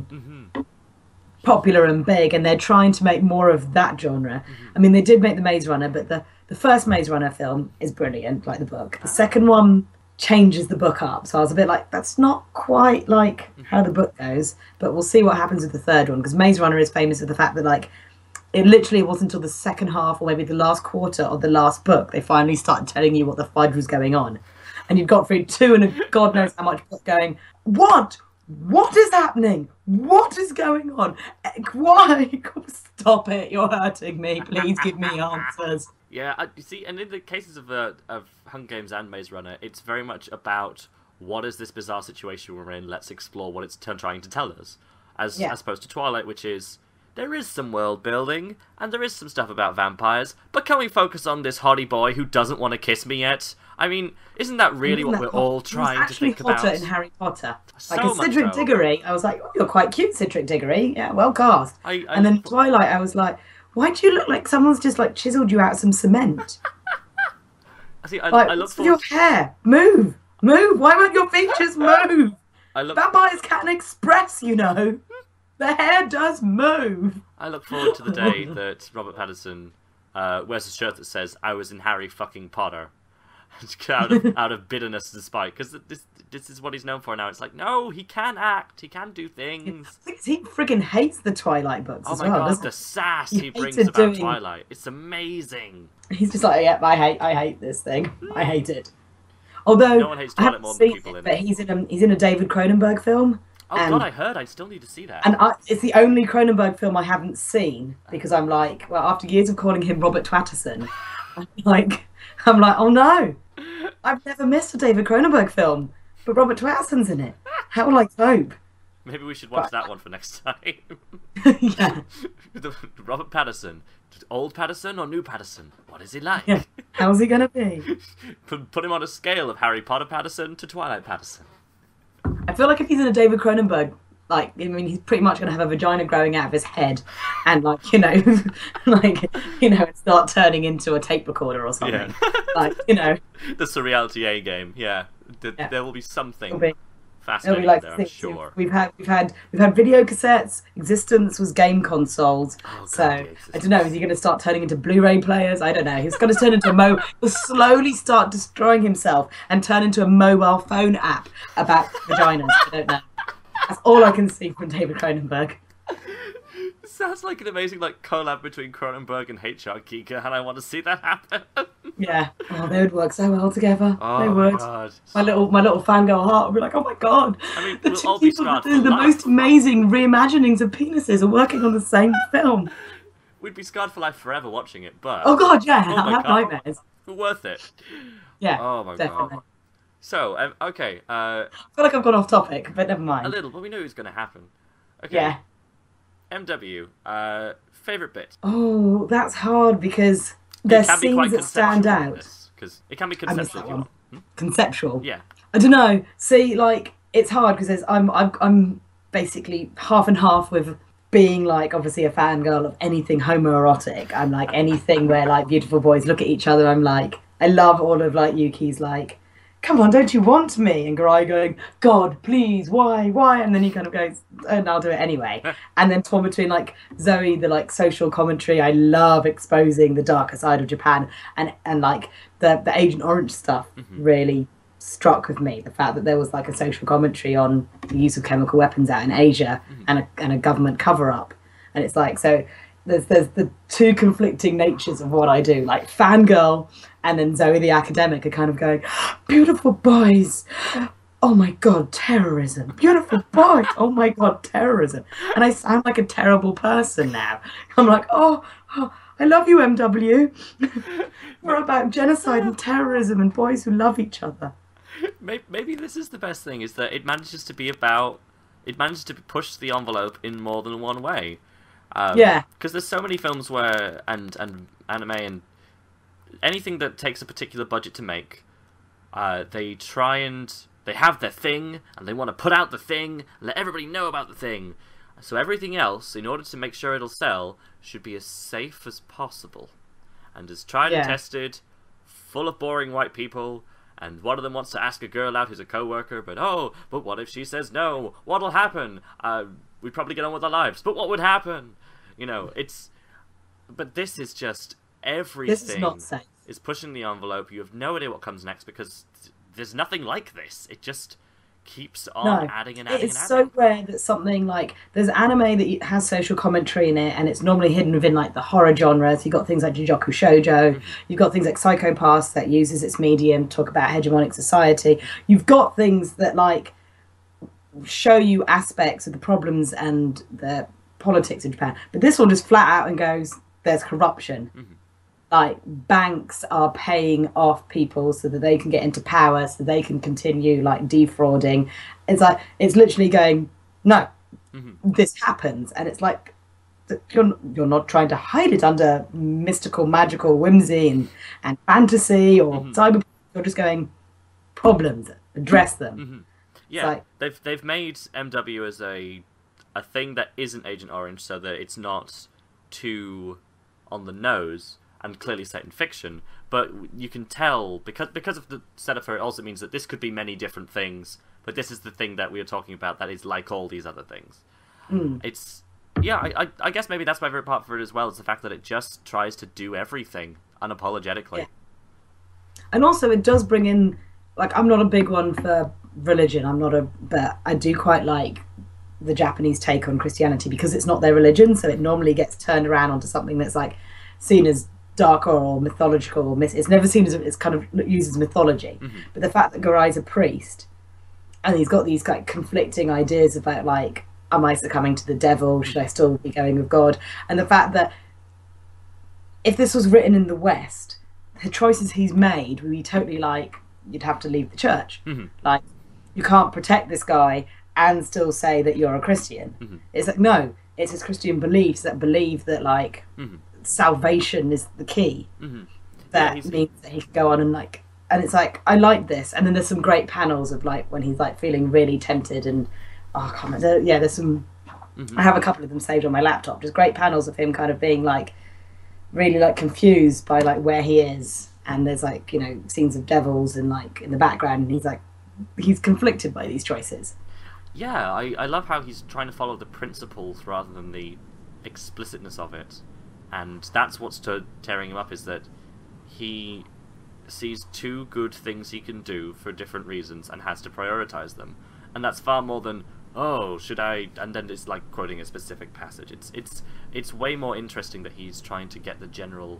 popular and big, and they're trying to make more of that genre. I mean, they did make the Maze Runner, but the first Maze Runner film is brilliant, like the book. The second one changes the book up, so I was a bit like, that's not quite like how the book goes, but we'll see what happens with the third one, because Maze Runner is famous for the fact that, like, it literally wasn't until the second half, or maybe the last quarter of the last book, they finally started telling you what the fudge was going on. And you've got through 2 and God knows how much book going, what? What is happening? What is going on? Why? Stop it, you're hurting me. Please give me answers. Yeah, you see, and in the cases of Hunger Games and Maze Runner, it's very much about what is this bizarre situation we're in, let's explore what it's trying to tell us. As opposed to Twilight, which is, there is some world building, and there is some stuff about vampires, but can we focus on this hottie boy who doesn't want to kiss me yet? I mean, isn't that really what we're all trying to think about? Hotter in Harry Potter. Like in Cedric Diggory, I was like, oh, you're quite cute, Cedric Diggory. Yeah, well cast. And then Twilight, I was like, why do you look like someone's just like chiseled you out of some cement? See, I look forward your hair. Move. Why won't your features move? Vampires can express, you know. The hair does move. I look forward to the day that Robert Pattinson wears a shirt that says, "I was in Harry fucking Potter." out of bitterness and spite, because this is what he's known for now. It's like, no, he can act, he can do things. He friggin' hates the Twilight books as well. Oh my god, the sass he brings about Twilight. It's amazing. He's just like, yeah, I hate this thing. I hate it. Although, no one hates Twilight more than people in it. But he's in a David Cronenberg film. Oh god, I heard. I still need to see that. And it's the only Cronenberg film I haven't seen, because I'm like, well, after years of calling him Robert Twatterson, I'm like, oh no, I've never missed a David Cronenberg film, but Robert Twatterson's in it. How will I cope? Maybe we should watch that one for next time. Yeah. Robert Pattinson. Old Pattinson or new Pattinson? What is he like? Yeah. How's he gonna be? Put him on a scale of Harry Potter Pattinson to Twilight Pattinson. I feel like if he's in a David Cronenberg, like, I mean, he's pretty much gonna have a vagina growing out of his head, and like, you know, and start turning into a tape recorder or something. Yeah. Like, you know. The Surreality A game, yeah. There will be something fascinating like there, I'm sure. We've had video cassettes. Existence was game consoles. Oh, God, so yeah, I don't know. Is he going to start turning into Blu-ray players? I don't know. He's going to turn into he'll slowly start destroying himself and turn into a mobile phone app about vaginas. I don't know. That's all I can see from David Cronenberg. Sounds like an amazing collab between Cronenberg and HR Geeker, and I want to see that happen. Yeah. Oh, they would work so well together. Oh, they would. God. My little fangirl heart would be like, oh my God. I mean, The we'll two all be people that scarred do for the life. most amazing reimaginings of penises are working on the same film. We'd be scarred for life forever watching it, but... Oh God, yeah. Oh I my have God. nightmares. Worth it. Yeah. Oh my definitely. God. So, okay, I feel like I've gone off topic, but never mind. a little, but we knew it was going to happen. Okay. Yeah. MW, favourite bit? Oh, that's hard because there's scenes that stand out. Because it can be I missed conceptual that if you one. want. Conceptual. Yeah. I don't know. See, like, it's hard because I'm basically half and half with being like obviously a fangirl of anything homoerotic. I'm like anything where like beautiful boys look at each other. I'm like, I love all of like Yuki's like, come on, don't you want me? And Garai going, God, please, why? And then he kind of goes, and I'll do it anyway. And then torn between like Zoe, the like social commentary. I love exposing the darker side of Japan, and like the Agent Orange stuff really struck with me. The fact that there was like a social commentary on the use of chemical weapons out in Asia and a government cover up, and it's like so. There's the two conflicting natures of what I do, like fangirl, and then Zoe the academic are kind of going, beautiful boys, oh my God, terrorism, beautiful boys, oh my God, terrorism. And I sound like a terrible person now. I'm like, oh I love you, MW. We're about genocide and terrorism and boys who love each other. Maybe this is the best thing, is that it manages to push the envelope in more than one way. Yeah. Because there's so many films where, and anime and anything that takes a particular budget to make, they have their thing, and they want to put out the thing, let everybody know about the thing. So everything else, in order to make sure it'll sell, should be as safe as possible. And as tried and tested, full of boring white people, and one of them wants to ask a girl out who's a co-worker, but what if she says no? What'll happen? We'd probably get on with our lives, but what would happen? You know, but this is just everything. This is not safe. Is pushing the envelope. You have no idea what comes next because there's nothing like this. It just keeps on adding and adding. It's so rare that something like there's anime that has social commentary in it, and it's normally hidden within like the horror genres. You've got things like Jijoku Shoujo. You've got things like Psychopaths that uses its medium to talk about hegemonic society. You've got things that like show you aspects of the problems and the politics in Japan, but this one just flat out and goes, there's corruption. Like banks are paying off people so that they can get into power, so they can continue like defrauding. It's like it's literally going, no, this happens, and it's like you're not trying to hide it under mystical, magical whimsy and fantasy or cyber. You're just going, problems, address them. Yeah, like, they've made MW as a thing that isn't Agent Orange, so that it's not too on the nose and clearly set in fiction. But you can tell because of the setup for it also means that this could be many different things. But this is the thing that we are talking about that is like all these other things. It's I guess maybe that's my favorite part for it as well. Is the fact that it just tries to do everything unapologetically. And also it does bring in, like, I'm not a big one for religion. But I do quite like the Japanese take on Christianity because it's not their religion, so it normally gets turned around onto something that's like seen as darker or mythological. It's never seen as, it's kind of used as mythology. But the fact that Garai's a priest and he's got these like conflicting ideas about like, am I succumbing to the devil? Should I still be going with God? And the fact that if this was written in the West, the choices he's made would be totally like, you'd have to leave the church. Like, you can't protect this guy and still say that you're a Christian. It's like, no, it's his Christian beliefs that believe that like salvation is the key. That means that he can go on and like, and it's like, I like this. And then there's some great panels of like when he's like feeling really tempted and I can't remember. Yeah, there's some. I have a couple of them saved on my laptop. Just great panels of him kind of being like really like confused by like where he is, and there's like, you know, scenes of devils and like in the background, and he's like, he's conflicted by these choices. Yeah, I love how he's trying to follow the principles rather than the explicitness of it, and that's what's tearing him up, is that he sees two good things he can do for different reasons and has to prioritize them, and that's far more than, oh, should I? And then it's like quoting a specific passage. It's way more interesting that he's trying to get the general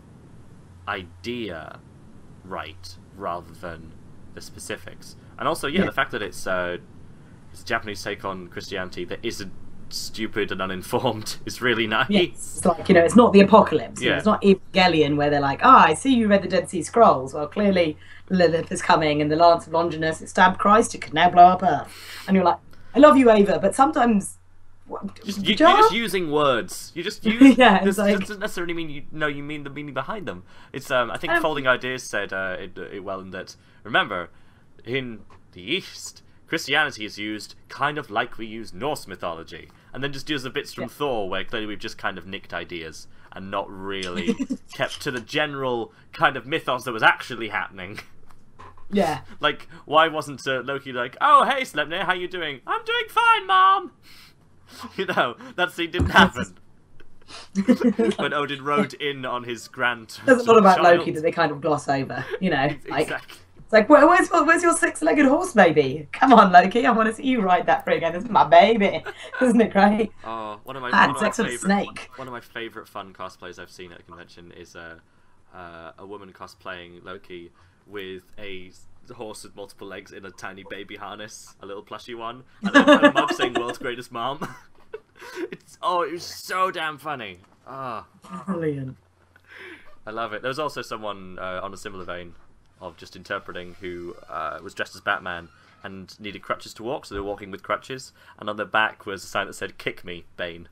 idea right rather than the specifics. And also, the fact that it's a Japanese take on Christianity that isn't stupid and uninformed is really nice. Yes. It's like, you know, it's not the apocalypse. You know, it's not Evangelion where they're like, I see you read the Dead Sea Scrolls. Well, clearly Lilith is coming and the Lance of Longinus, it stabbed Christ, it could now blow up Earth. And you're like, I love you, Ava, but sometimes you're just using words. You just use. This like... doesn't necessarily mean you mean the meaning behind them. It's I think Folding Ideas said it well in that. Remember, in the East, Christianity is used kind of like we use Norse mythology, and then just does the bits from Thor where clearly we've just kind of nicked ideas and not really kept to the general kind of mythos that was actually happening. Yeah. Like, why wasn't Loki like, oh, hey, Sleipnir, how you doing? I'm doing fine, Mom! You know, that scene didn't happen. When Odin rode in on his grand There's a lot about Loki that they kind of gloss over, you know. Like, exactly. It's like, where's your six-legged horse, baby? Come on, Loki, I want to see you ride that for again. This is my baby. Isn't it great? Oh, one of my favourite fun cosplays I've seen at a convention is a woman cosplaying Loki with a horse with multiple legs in a tiny baby harness, a little plushy one, and a mug saying "World's Greatest Mom." It was so damn funny. Brilliant. I love it. There was also someone on a similar vein of just interpreting who was dressed as Batman and needed crutches to walk, so they were walking with crutches, and on their back was a sign that said "Kick me, Bane."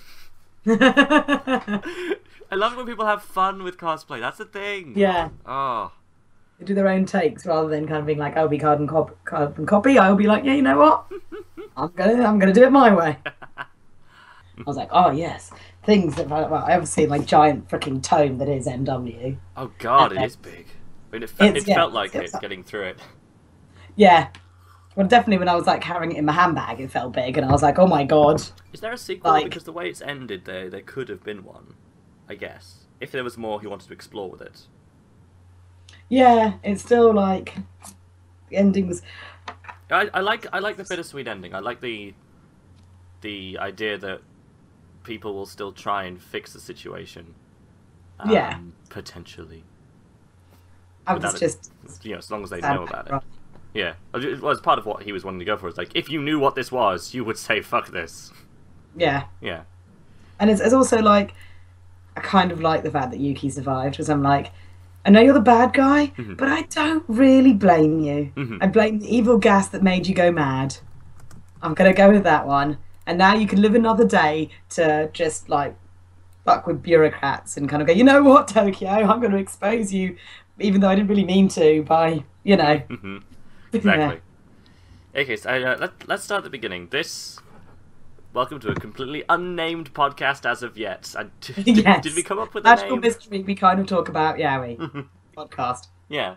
I love it when people have fun with cosplay. That's the thing. Yeah. Oh. They do their own takes rather than kind of being like, I'll be carbon copy. I'll be like, yeah, you know what? I'm gonna do it my way. I was like, oh yes, things that I ever see like giant freaking tome that is MW. Oh god, it is big. I mean, it felt like it getting through it. Yeah. Well, definitely when I was like carrying it in my handbag, it felt big, and I was like, oh my god. Is there a sequel? Because the way it's ended, there could have been one, I guess. If there was more he wanted to explore with it. Yeah, it's still like the ending was. I like the bittersweet ending. I like the idea that people will still try and fix the situation. Potentially. I was just, as long as they know about it. Yeah, it was part of what he was wanting to go for. It's like, if you knew what this was, you would say, "Fuck this." Yeah. Yeah. And it's also like, I kind of like the fact that Yuki survived, because I'm like, I know you're the bad guy, but I don't really blame you. I blame the evil gas that made you go mad. I'm going to go with that one. And now you can live another day to just, like, fuck with bureaucrats and kind of go, you know what, Tokyo, I'm going to expose you, even though I didn't really mean to, by, you know. Exactly. Okay, so let's start at the beginning. Welcome to a completely unnamed podcast as of yet. Did we come up with a name? Magical Mystery, we kind of talk about yaoi. Podcast. Yeah.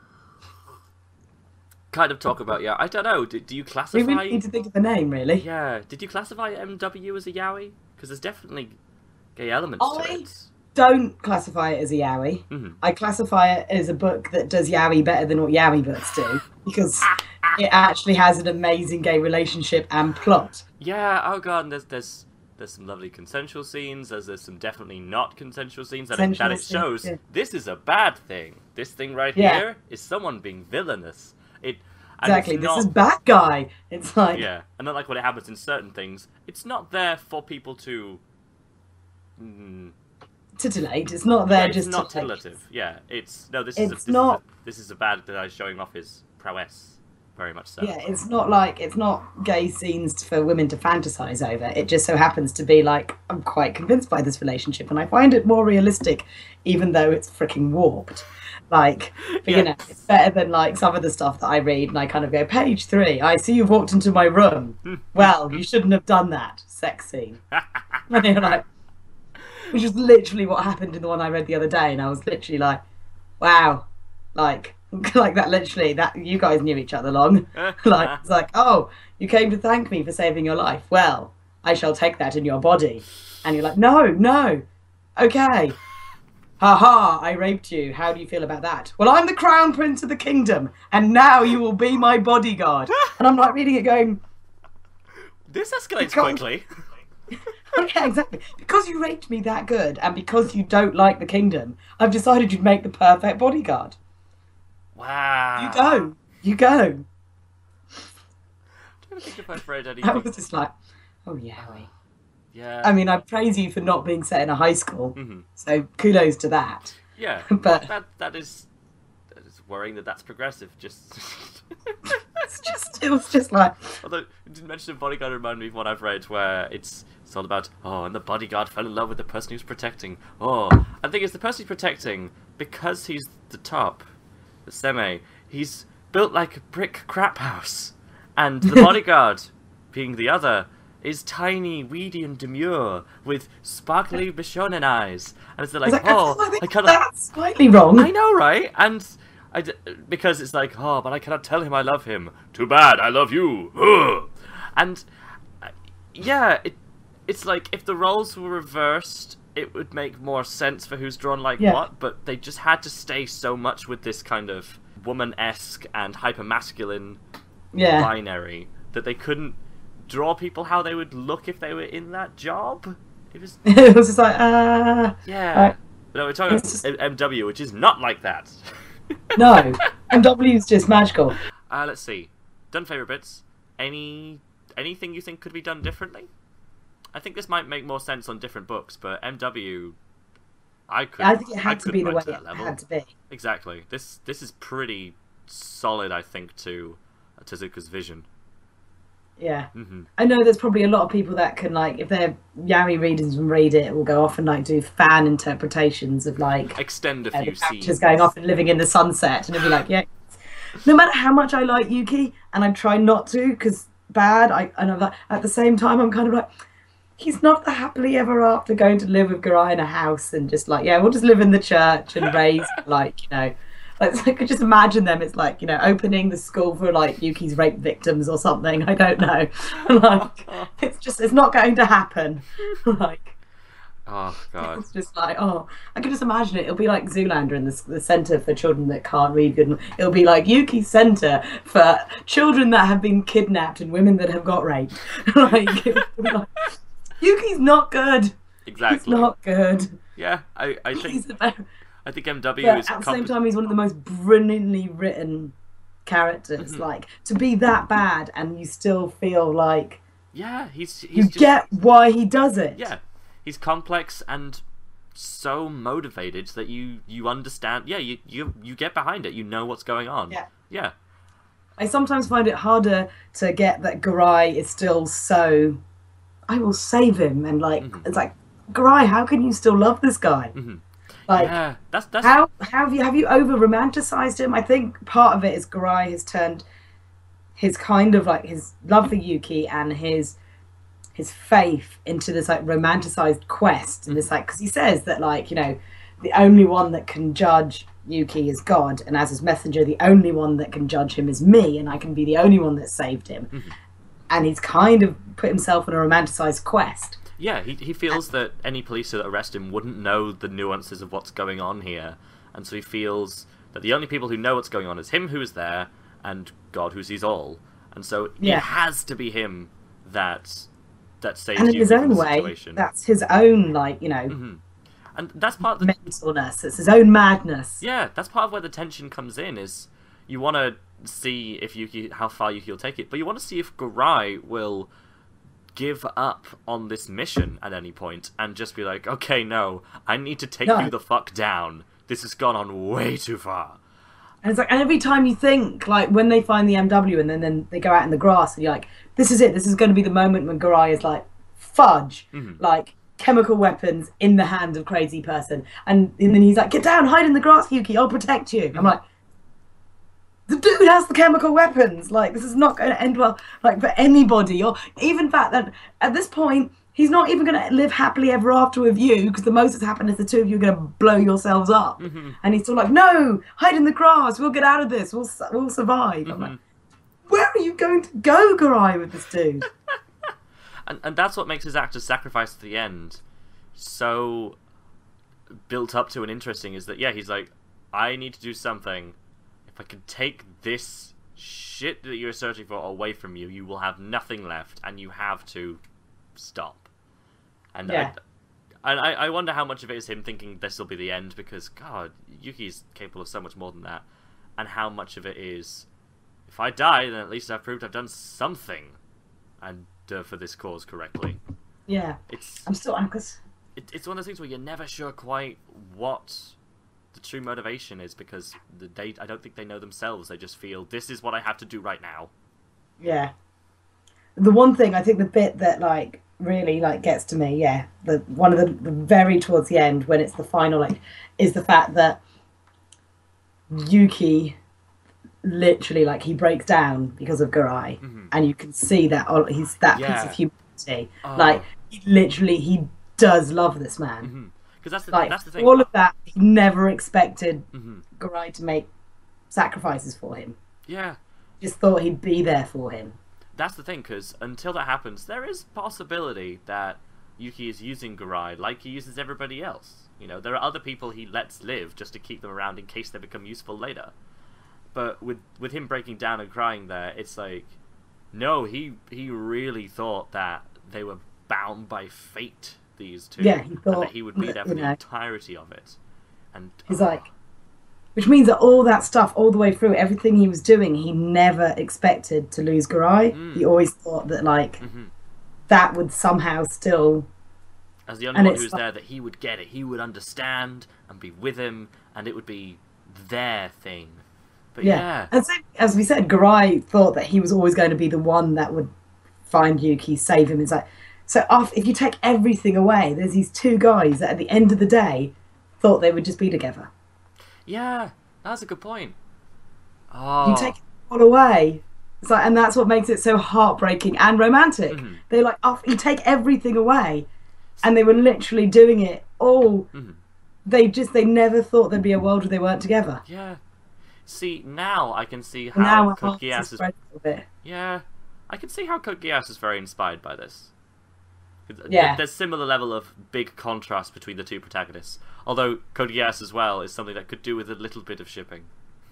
Kind of talk about yaoi. I don't know. Do you classify... We really need to think of the name, really. Yeah. Did you classify MW as a yaoi? Because there's definitely gay elements to it. Don't classify it as a yaoi. I classify it as a book that does yaoi better than what yaoi books do, because it actually has an amazing gay relationship and plot. Yeah, oh god, and there's some lovely consensual scenes, there's some definitely not consensual scenes that it shows this is a bad thing. This thing right here is someone being villainous. Exactly, this is bad guy. It's like... Yeah, and then like when it happens in certain things, it's not there for people to... titillate. It's not there it's just not to titillative. Yeah, this is a bad guy showing off his prowess. very much so. Yeah, it's not gay scenes for women to fantasize over. It just so happens to be like, I'm quite convinced by this relationship and I find it more realistic, even though it's freaking warped. Like, but you know, it's better than like some of the stuff that I read and I kind of go, page 3, I see you've walked into my room. Well, you shouldn't have done that. Sex scene. And you're like, which is literally what happened in the one I read the other day, and I was literally like, wow, like that literally, that you guys knew each other long. Like, it's like, oh, you came to thank me for saving your life. Well, I shall take that in your body. And you're like, no, okay. Ha, I raped you. How do you feel about that? Well, I'm the crown prince of the kingdom, and now you will be my bodyguard. And I'm like reading it going, this escalates quickly. Okay, exactly. Because you raped me that good, and because you don't like the kingdom, I've decided you'd make the perfect bodyguard. Wow. You go. I'm trying to think if I've read anything. I was just like, oh yeah. Yeah. I mean, I praise you for not being set in a high school, so kudos to that. Yeah, but that is worrying that's progressive. Just it was just like. Although you didn't mention a bodyguard, reminded me of one I've read where it's all about, and the bodyguard fell in love with the person he was protecting. I think it's the person he's protecting, because he's the top, the seme, he's built like a brick crap house, and the bodyguard, being the other, is tiny, weedy, and demure with sparkly Bishonen eyes, and it's like, I cannot. That's slightly wrong. I know, right? And because it's like, but I cannot tell him I love him. Too bad, I love you. And yeah, it's like if the roles were reversed, it would make more sense for who's drawn like what. But they just had to stay so much with this kind of woman-esque and hyper-masculine binary that they couldn't draw people how they would look if they were in that job. It was it was just like yeah. No, we're talking about MW, which is not like that. No, MW is just magical. Let's see. Done favourite bits. Anything you think could be done differently? I think this might make more sense on different books, but MW, I think it had to be the way it had to be. Exactly. This is pretty solid, I think, to Tezuka's vision. Yeah. I know there's probably a lot of people that can, like, if they're yaoi readers and read it, will go off and like do fan interpretations of like extend a few scenes, just going off and living in the sunset, and it'll be like, yeah. No matter how much I like Yuki, and I try not to, because bad, I know that at the same time I'm kind of like, he's not the happily ever after going to live with Garai in a house and just like, we'll just live in the church and raise like, like, I could just imagine them. It's like, opening the school for like Yuki's rape victims or something. I don't know. Like, it's not going to happen. Like, oh god, it's just like, I can just imagine it. It'll be like Zoolander in the centre for children that can't read good. It'll be like Yuki's centre for children that have been kidnapped and women that have got raped. Like, Yuki's not good. Exactly. He's not good. Yeah, I think I think MW is at the same time he's one of the most brilliantly written characters. Like, to be that bad and you still feel like he's you just get why he does it. Yeah, he's complex and so motivated that you understand. Yeah, you get behind it. You know what's going on. Yeah. I sometimes find it harder to get that Garai is still so, I will save him, and like it's like, Garai, how can you still love this guy? Like, that's how have you over romanticized him? I think part of it is Garai has turned his kind of like his love for Yuki and his faith into this like romanticized quest, and this like, because he says that like, the only one that can judge Yuki is God, and as his messenger, the only one that can judge him is me, and I can be the only one that saved him. And he's kind of put himself on a romanticized quest. Yeah, he feels that any police that arrest him wouldn't know the nuances of what's going on here, and so he feels that the only people who know what's going on is him who is there, and God who sees all. And so it has to be him that saves you. And in his own way, situation. That's his own, like, And that's part of the mentalness. It's his own madness. Yeah, that's part of where the tension comes in, is you want to see if how far Yuki will take it, but you want to see if Garai will give up on this mission at any point and just be like, okay, no, I need to take you the fuck down. This has gone on way too far. And it's like, and every time you think, like, when they find the MW and then they go out in the grass, and you're like, this is it. This is going to be the moment when Garai is like, fudge, like chemical weapons in the hand of crazy person, and then he's like, get down, hide in the grass, Yuki. I'll protect you. I'm like, the dude has the chemical weapons. Like, this is not going to end well, like, for anybody, or even fact that at this point. He's not even going to live happily ever after with you, because the most that's happened is the two of you are going to blow yourselves up. And he's still like, no, hide in the grass. We'll get out of this. We'll survive. I'm like, where are you going to go, Garai, with this dude? and that's what makes his actor's sacrifice at the end so built up to and interesting, is that, yeah, he's like, I need to do something. If I can take this shit that you're searching for away from you, you will have nothing left, and you have to stop. And yeah. I wonder how much of it is him thinking this will be the end, because, God, Yuki's capable of so much more than that. And how much of it is, if I die, then at least I've proved I've done something and for this cause correctly. Yeah. It's I'm still anxious. It's one of those things where you're never sure quite what the true motivation is, because I don't think they know themselves. They just feel, this is what I have to do right now. Yeah. The one thing, I think the bit that, like, really, like, gets to me, yeah, one of the very towards the end, when it's the final, like, is the fact that Yuki literally, like, he breaks down because of Garai, and you can see that he's that piece of humanity. Like, he does love this man. Because that's the thing. All of that, he never expected Garai to make sacrifices for him. Yeah. Just thought he'd be there for him. That's the thing, because until that happens, there is possibility that Yuki is using Garai like he uses everybody else. You know, there are other people he lets live just to keep them around in case they become useful later. But with him breaking down and crying there, it's like, no, he really thought that they were bound by fate, these two. Yeah, he thought and that he would be there for the entirety of it. And he's like, which means that all that stuff, all the way through, everything he was doing, he never expected to lose Garai. He always thought that, like, that would somehow still... As the only one who was there, that he would get it. He would understand and be with him, and it would be their thing. But yeah. And so, as we said, Garai thought that he was always going to be the one that would find Yuki, save him. It's like, so if you take everything away, there's these two guys that at the end of the day thought they would just be together. Yeah, that's a good point. Oh. You take it all away. It's like, and that's what makes it so heartbreaking and romantic. They like, you take everything away, and they were literally doing it all. They never thought there'd be a world where they weren't together. Yeah. See, now I can see how Code Geass is... Yeah, I can see how Code Geass is very inspired by this. Yeah. There's similar level of big contrast between the two protagonists. Although Code Geass as well is something that could do with a little bit of shipping.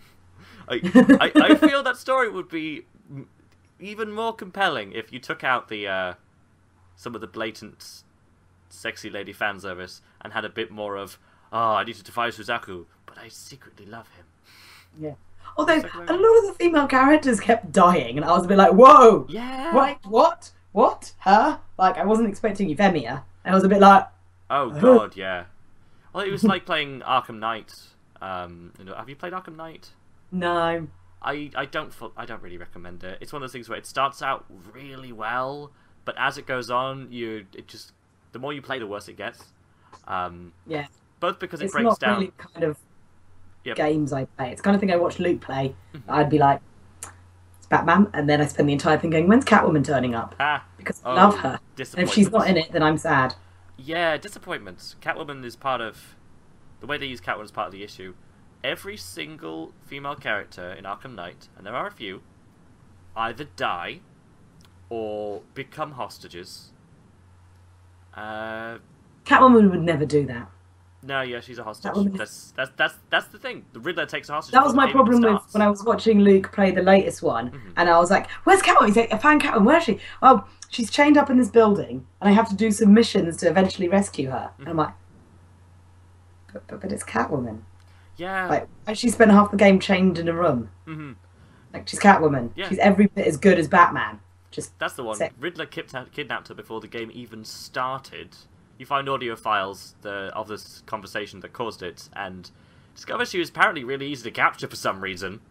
I feel that story would be even more compelling if you took out the some of the blatant sexy lady fan service and had a bit more of, I need to defy Suzaku, but I secretly love him. Yeah. Although a lot of the female characters kept dying, and I was a bit like, whoa! Yeah! Wait, what? What? Huh? Like, I wasn't expecting Euphemia. I was a bit like... Oh, God, yeah. Well, it was like playing Arkham Knight. Have you played Arkham Knight? No. I don't really recommend it. It's one of those things where it starts out really well, but as it goes on, the more you play, the worse it gets. Yeah. Both because it breaks down... It's not really kind of games I play. It's the kind of thing I watch Luke play. I'd be like, it's Batman, and then I spend the entire thing going, when's Catwoman turning up? Because I love her. And if she's not in it, then I'm sad. Yeah, disappointments. Catwoman is part of... The way they use Catwoman is part of the issue. Every single female character in Arkham Knight, and there are a few, either die or become hostages. Catwoman would never do that. No, yeah, she's a hostage. That's the thing. The Riddler takes a hostage. That was my problem with when I was watching Luke play the latest one, and I was like, "Where's Catwoman?" He's like, "I found Catwoman. Where is she?" "Oh, she's chained up in this building, and I have to do some missions to eventually rescue her." And I'm like, "But it's Catwoman." Yeah. Like, she spent half the game chained in a room. Like, she's Catwoman. Yeah. She's every bit as good as Batman. That's the one. Riddler kidnapped her before the game even started. You find audio files of this conversation that caused it, and discovers she was apparently really easy to capture for some reason.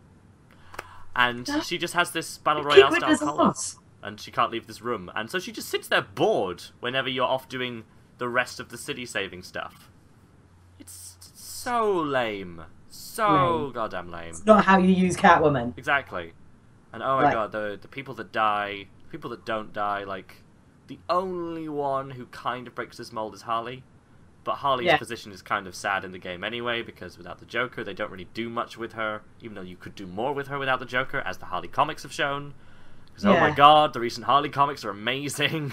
And she just has this Battle Royale style collar. And she can't leave this room. And so she just sits there bored whenever you're off doing the rest of the city-saving stuff. It's so lame. So goddamn lame. It's not how you use Catwoman. Exactly. And oh my god, the people that die, people that don't die, like, the only one who kind of breaks this mold is Harley. But Harley's position is kind of sad in the game anyway, because without the Joker, they don't really do much with her, even though you could do more with her without the Joker, as the Harley comics have shown. Because, oh my god, the recent Harley comics are amazing.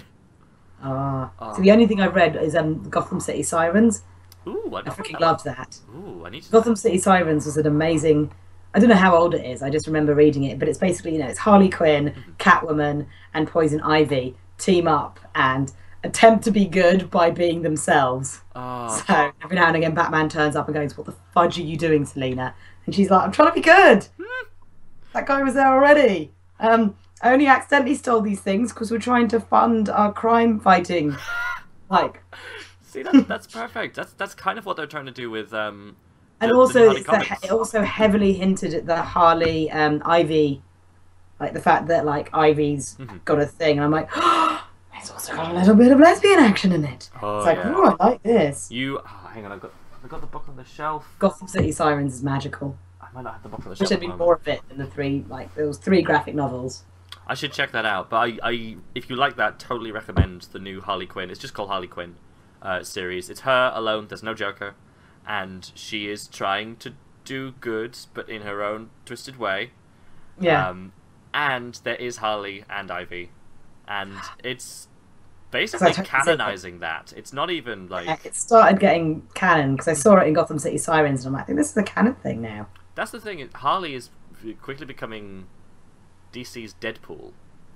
So the only thing I've read is Gotham City Sirens. Ooh, I freaking loved that. Ooh, I need to Gotham City Sirens was an amazing... I don't know how old it is, I just remember reading it, but it's basically, you know, it's Harley Quinn, Catwoman, and Poison Ivy team up and attempt to be good by being themselves. So every now and again Batman turns up and goes, what the fudge are you doing, Selina? And she's like, I'm trying to be good. That guy was there already. I only accidentally stole these things because we're trying to fund our crime fighting. Like, see, that's perfect. That's kind of what they're trying to do with and also it also heavily hinted at the Harley Ivy, like the fact that like Ivy's got a thing, and I'm like, oh, it's also got a little bit of lesbian action in it. It's like, oh, I like this. Hang on, I've got the book on the shelf. Gotham City Sirens is magical. I might not have the book on the shelf. There should be more of it than the three. Like there was 3 graphic novels. I should check that out. But I if you like that, totally recommend the new Harley Quinn. It's just called Harley Quinn series. It's her alone. There's no Joker, and she is trying to do good, but in her own twisted way. Yeah. And there is Harley and Ivy, and it's basically canonizing that. It's not even like it started getting canon because I saw it in Gotham City Sirens, and I'm like, I think this is a canon thing now. That's the thing. Harley is quickly becoming DC's Deadpool.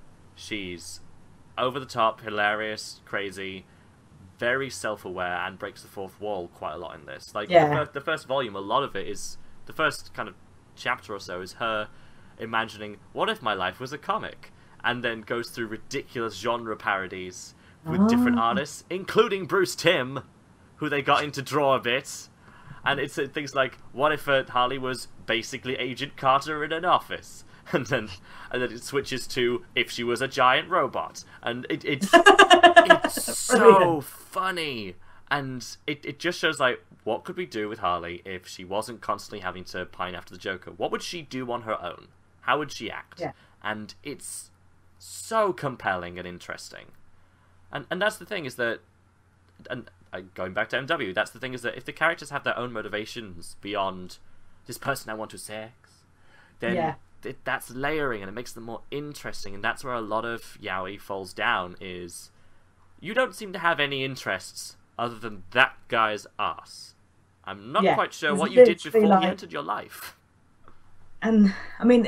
She's over the top, hilarious, crazy, very self-aware, and breaks the fourth wall quite a lot in this. Like the first volume, a lot of it is the first kind of chapter or so is her imagining, what if my life was a comic? And then goes through ridiculous genre parodies with different artists, including Bruce Timm, who they got in to draw a bit. And it's things like, what if Harley was basically Agent Carter in an office? And then it switches to if she was a giant robot. And it's so funny. And it just shows, like, what could we do with Harley if she wasn't constantly having to pine after the Joker? What would she do on her own? How would she act? Yeah. And it's so compelling and interesting. And that's the thing, is that... And going back to MW, that's the thing, is that if the characters have their own motivations beyond this person I want to sex, then that's layering and it makes them more interesting. And that's where a lot of yaoi falls down, is you don't seem to have any interests other than that guy's ass. I'm not quite sure what you did before he entered your life. And I mean,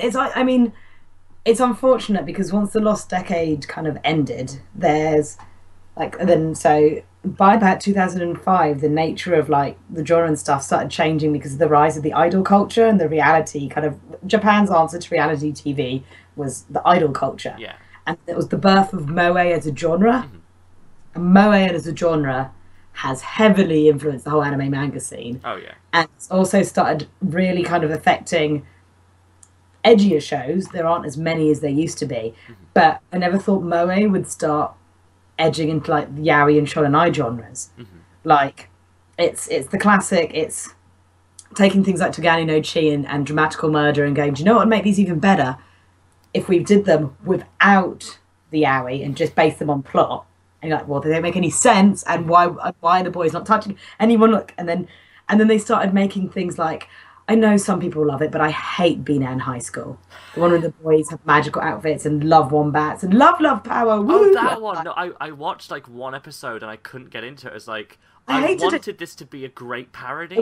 it's unfortunate because once the Lost Decade kind of ended, there's like, then so by about 2005, the nature of like the genre and stuff started changing because of the rise of the idol culture and the reality kind of Japan's answer to reality TV was the idol culture. Yeah. And it was the birth of moe as a genre. And moe as a genre has heavily influenced the whole anime manga scene. Oh yeah. And it's also started really kind of affecting edgier shows. There aren't as many as there used to be, but I never thought moe would start edging into like the yaoi and shonenai genres. Like it's the classic, it's taking things like Togani no Chi and dramatical murder and going, do you know what would make these even better if we did them without the yaoi and just base them on plot? And you're like, well, they don't make any sense, and why are the boys not touching anyone? Look, and then they started making things like, I know some people love it, but I hate Binan High School. The one where the boys have magical outfits and love wombats and love power. Woo! Oh, that one. No, I watched like one episode and I couldn't get into it. It's like, I wanted this to be a great parody.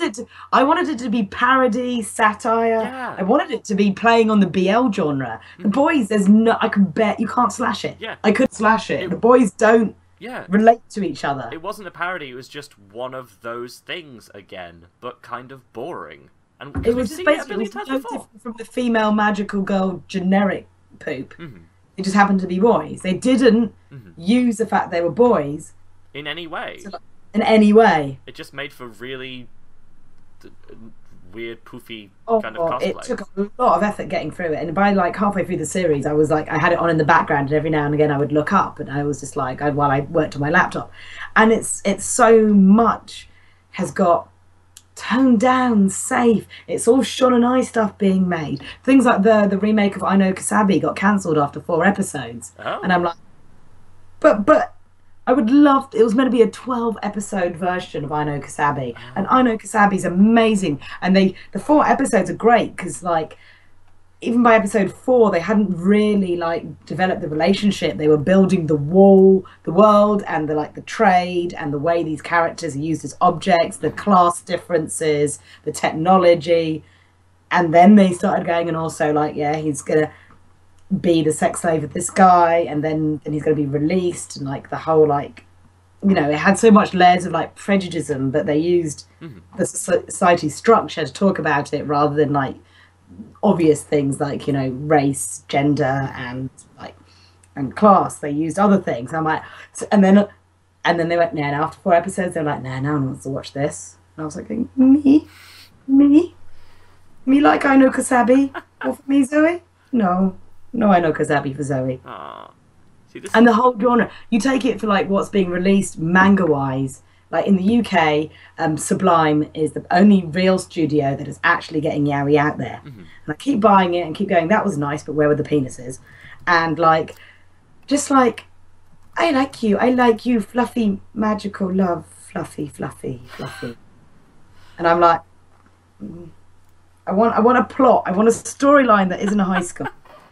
I wanted it to be parody, satire. Yeah. I wanted it to be playing on the BL genre. The boys, there's no, I can bet you can't slash it. Yeah. I could slash it. The boys don't relate to each other. It wasn't a parody, it was just one of those things again, but kind of boring. And it was just basically no different from the female magical girl generic poop. It just happened to be boys. They didn't use the fact they were boys in any way. In any way. It just made for really weird, poofy Oh, kind of cosplay. it took a lot of effort getting through it, and by like halfway through the series, I was like, I had it on in the background, and every now and again I would look up, and I was just like, while I worked on my laptop, and it's so much has got toned down, safe. It's all Sean and I stuff being made. Things like the remake of I Know Kasabi got cancelled after 4 episodes, and I'm like, but I would love. It was meant to be a 12-episode version of I Know Kasabi, and I Know Kasabi is amazing. And the 4 episodes are great because like even by episode 4 they hadn't really like developed the relationship. They were building the world, and the trade, and the way these characters are used as objects, the class differences, the technology, and then they started going and also like he's gonna be the sex slave of this guy, and then he's going to be released, and like the whole like it had so much layers of like prejudice, but they used the society structure to talk about it rather than like obvious things like race, gender, and class. They used other things. I'm like, and then they went, and after 4 episodes they're like, no one wants to watch this. And I was like, me like I Know Kasabi, or for me Zoe? No, I Know Kasabi for Zoe. See, and the whole genre, you take it for like what's being released manga-wise. Like in the UK, Sublime is the only real studio that is actually getting yaoi out there. And I keep buying it and keep going, that was nice, but where were the penises? And like, just like, I like you, fluffy, magical love, fluffy. And I'm like, I want a plot, I want a storyline that isn't a high school.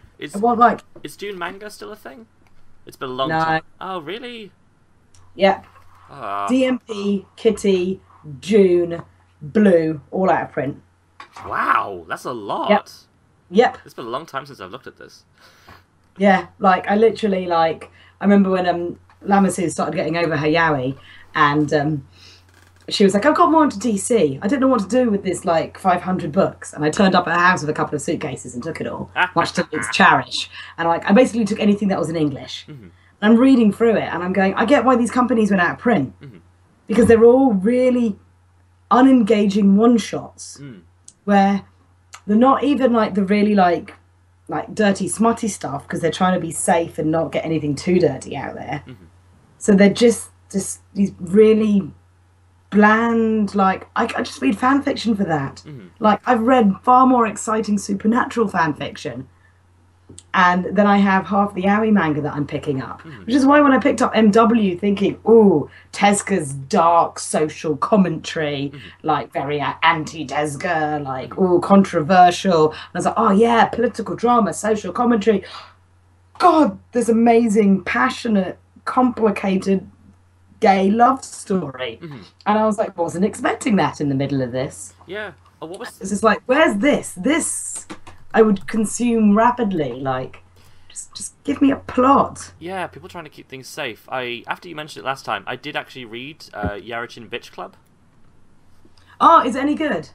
Is June manga still a thing? It's been a long time. Oh, really? Yeah. DMP, Kitty, June, Blue, all out of print. Wow, that's a lot. Yep. It's been a long time since I've looked at this. Yeah, like I literally I remember when Lamasu started getting over her yaoi, and she was like, I've got more into DC. I didn't know what to do with this, 500 books. And I turned up at her house with a couple of suitcases and took it all, much to its cherish. And I basically took anything that was in English. And I'm reading through it, and I'm going, I get why these companies went out of print. Because they're all really unengaging one-shots, where they're not even, the really, dirty, smutty stuff, because they're trying to be safe and not get anything too dirty out there. So they're just these really bland, I just read fan fiction for that. I've read far more exciting supernatural fan fiction, and then I have half the yaoi manga that I'm picking up, which is why when I picked up MW thinking, ooh, Tezuka's dark social commentary, very anti-Tezuka, ooh, controversial, and I was like, oh yeah, political drama, social commentary, God, this amazing, passionate, complicated gay love story. And I was like, wasn't expecting that in the middle of this. Yeah. Oh, what was... It's just where's this? This I would consume rapidly. Just give me a plot. Yeah, people trying to keep things safe. After you mentioned it last time, I did actually read Yarichin Bitch Club. Oh, is it any good?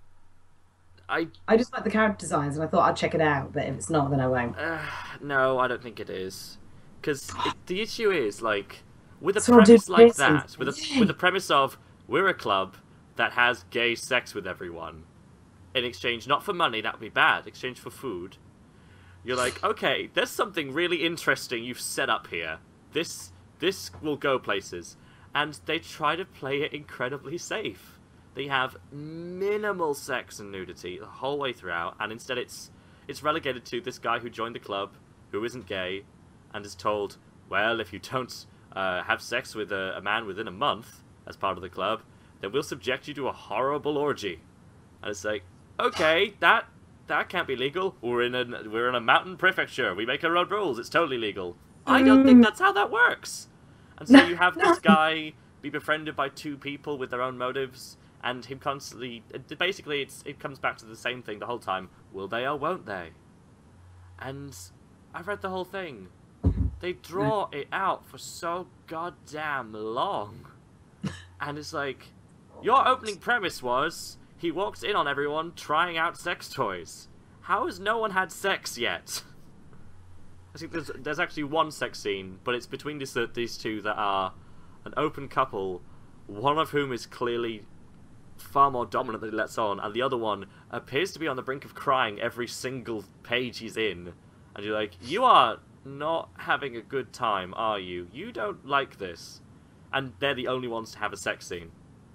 I just like the character designs, and I thought I'd check it out, but if it's not, then I won't. No, I don't think it is. Because the issue is, with a premise like that, with a premise of, we're a club that has gay sex with everyone, in exchange, not for money, that would be bad, exchange for food, you're like, okay, there's something really interesting you've set up here. This will go places. And they try to play it incredibly safe. They have minimal sex and nudity the whole way throughout, and instead it's relegated to this guy who joined the club, who isn't gay, and is told, well, if you don't have sex with a man within a month as part of the club, then we'll subject you to a horrible orgy. And it's like, okay, that can't be legal. We're in a mountain prefecture. We make our own rules. It's totally legal. I don't think that's how that works. And so you have this guy be befriended by 2 people with their own motives, and him constantly... Basically, it comes back to the same thing the whole time. Will they or won't they? And I've read the whole thing. They draw it out for so goddamn long. And it's like, your opening premise was, he walks in on everyone trying out sex toys. How has no one had sex yet? I think there's actually one sex scene, but it's between these 2 that are an open couple, one of whom is clearly far more dominant than he lets on, and the other one appears to be on the brink of crying every single page he's in. And you're like, you are not having a good time, are you? You don't like this. And they're the only ones to have a sex scene.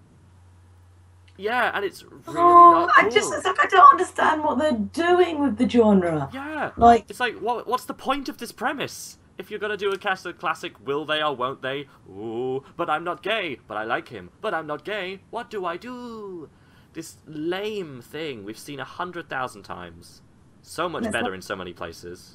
Yeah, and it's really not cool. It's like, I don't understand what they're doing with the genre. Yeah. Like, it's like, what's the point of this premise? If you're gonna do a cast of classic, will they or won't they? Ooh, but I'm not gay, but I like him. But I'm not gay, what do I do? This lame thing we've seen 100,000 times. So much better in so many places.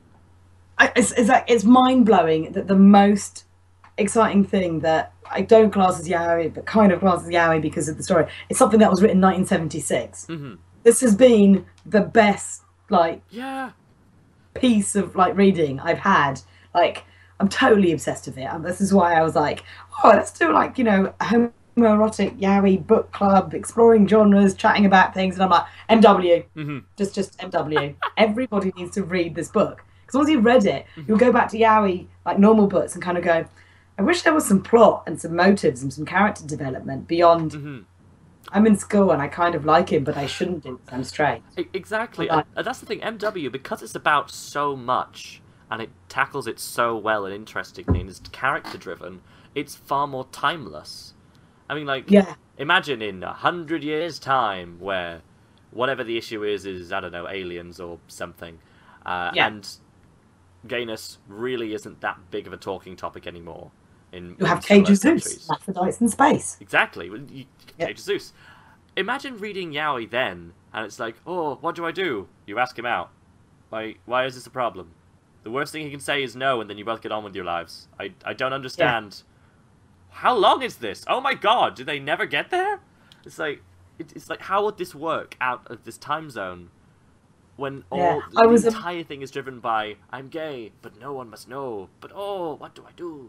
It's mind-blowing that the most exciting thing that I don't class as yaoi, but kind of class as yaoi because of the story, it's something that was written in 1976. Mm-hmm. This has been the best, like, yeah, piece of, like, reading I've had. Like, I'm totally obsessed with it. And this is why I was like, oh, let's do, like, you know, a homoerotic yaoi book club, exploring genres, chatting about things. And I'm like, MW. Mm-hmm. Just MW. Everybody needs to read this book. Because once you've read it, you'll go back to yaoi, like normal books, and kind of go, I wish there was some plot and some motives and some character development beyond, I'm in school and I kind of like him, but I shouldn't do because I'm straight. Exactly. And that's the thing, MW, because it's about so much, and it tackles it so well and interestingly, and it's character-driven, it's far more timeless. I mean, like, imagine in 100 years' time, where whatever the issue is, I don't know, aliens or something, and gayness really isn't that big of a talking topic anymore. You have Cage of Zeus, Hermaphrodites in space. Exactly, Cage of Zeus. Imagine reading yaoi then, and it's like, oh, what do I do? You ask him out. Why is this a problem? The worst thing he can say is no, and then you both get on with your lives. I don't understand. Yeah. How long is this? Oh my god, do they never get there? It's like, how would this work out of this time zone? When the entire thing is driven by, I'm gay, but no one must know. But oh, what do I do?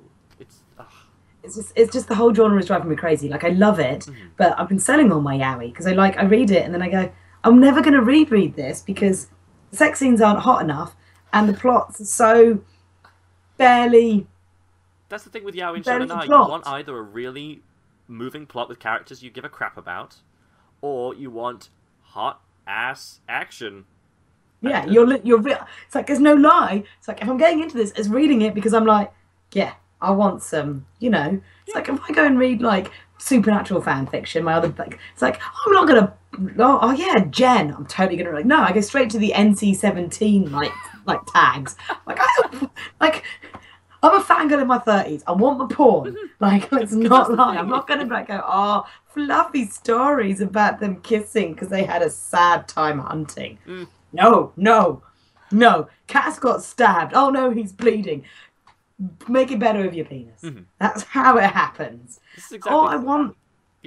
It's just the whole genre is driving me crazy. Like, I love it, but I've been selling all my yaoi because I read it and then I go, I'm never going to read this because the sex scenes aren't hot enough and the plots are so barely. That's the thing with yaoi and shonen. You want either a really moving plot with characters you give a crap about, or you want hot ass action. Yeah, you're real. It's like, there's no lie. It's like, if I'm getting into this, it's reading it because I'm like, yeah, I want some, you know. It's like, if I go and read, like, supernatural fan fiction, my other, like, it's like, I'm not going to, oh yeah, Jen, I'm totally going to, like, no, I go straight to the NC-17, like tags. Like, I'm a fangirl in my 30s. I want my porn. Like, let's not lie. I'm not going to, like, go, oh, fluffy stories about them kissing because they had a sad time hunting. No. Cass got stabbed. Oh no, he's bleeding. Make it better with your penis. That's how it happens. This is exactly I want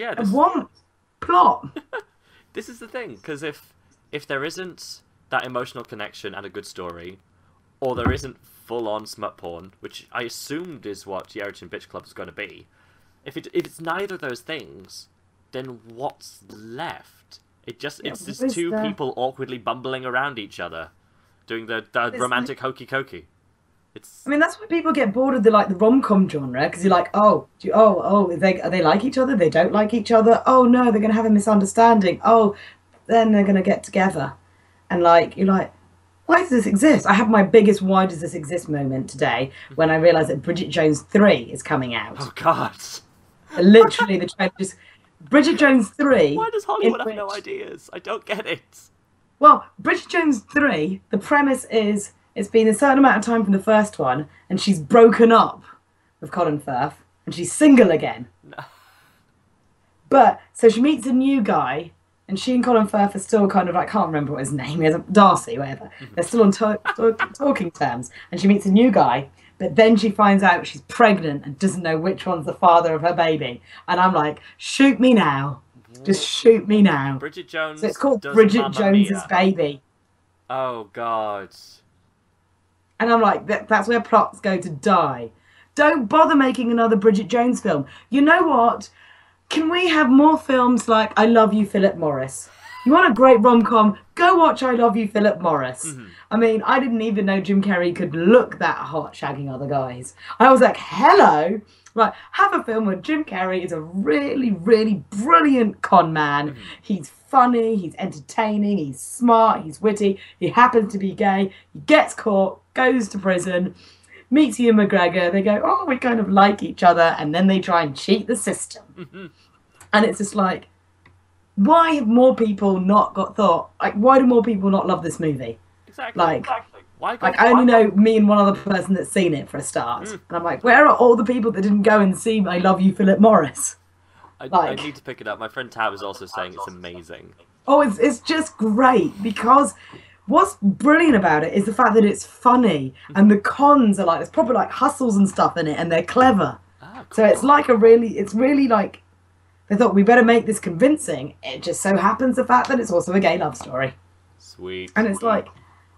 plot. This is the thing, because if there isn't that emotional connection and a good story, or there isn't full-on smut porn, which I assumed is what Yeritin Bitch Club is going to be, if it's neither of those things, then what's left? It's just two people awkwardly bumbling around each other, doing the romantic hokey cokey. I mean, that's why people get bored of the rom-com genre, because you're like, are they like each other? They don't like each other? Oh no, they're going to have a misunderstanding. Oh, then they're going to get together. And you're like, why does this exist? I have my biggest why does this exist moment today when I realised that Bridget Jones 3 is coming out. Oh god. Literally, the trailer just... Bridget Jones 3... Why does Hollywood have no ideas? I don't get it. Well, Bridget Jones 3, the premise is... It's been a certain amount of time from the first one, and she's broken up with Colin Firth, and she's single again. No. But, so she meets a new guy, and she and Colin Firth are still kind of I can't remember what his name is, Darcy, whatever. They're still on talking terms, and she meets a new guy, but then she finds out she's pregnant and doesn't know which one's the father of her baby. And I'm like, shoot me now. Just shoot me now. Bridget Jones. So it's called Bridget Jones's Baby. Oh, God. And I'm like, that's where plots go to die. Don't bother making another Bridget Jones film. You know what? Can we have more films like I Love You, Philip Morris? You want a great rom-com? Go watch I Love You, Philip Morris. Mm-hmm. I mean, I didn't even know Jim Carrey could look that hot shagging other guys. I was like, hello? Right, have a film where Jim Carrey is a really, really brilliant con man. Mm-hmm. He's funny, he's entertaining, he's smart, he's witty, he happens to be gay, he gets caught, goes to prison, meets Ewan McGregor, they go, oh, we kind of like each other, and then they try and cheat the system. Mm-hmm. And it's just like, why have more people not got thought? Like, why do more people not love this movie? Exactly. Like, why I only know me and one other person that's seen it for a start. And I'm like, where are all the people that didn't go and see I Love You, Philip Morris? I need to pick it up. My friend Tab is also saying it's amazing. Oh, it's just great because what's brilliant about it is the fact that it's funny and the cons are like, there's probably like hustles and stuff in it and they're clever. Ah, cool. So it's like it's really like, they thought we better make this convincing. It just so happens the fact that it's also a gay love story. Sweet. And it's like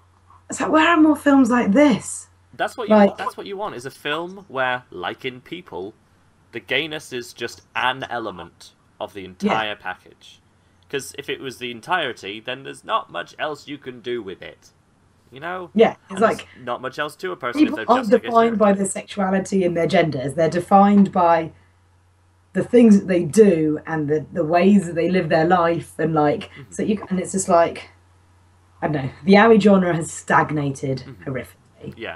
where are more films like this? That's what you want, is a film where, like in People, the gayness is just an element of the entire package. Because if it was the entirety, then there's not much else you can do with it. You know? Yeah, it's like not much else to a person if people they're aren't just defined by their sexuality and their genders. They're defined by the things that they do and the ways that they live their life and like and it's just like, I don't know, the yaoi genre has stagnated horrifically. Yeah.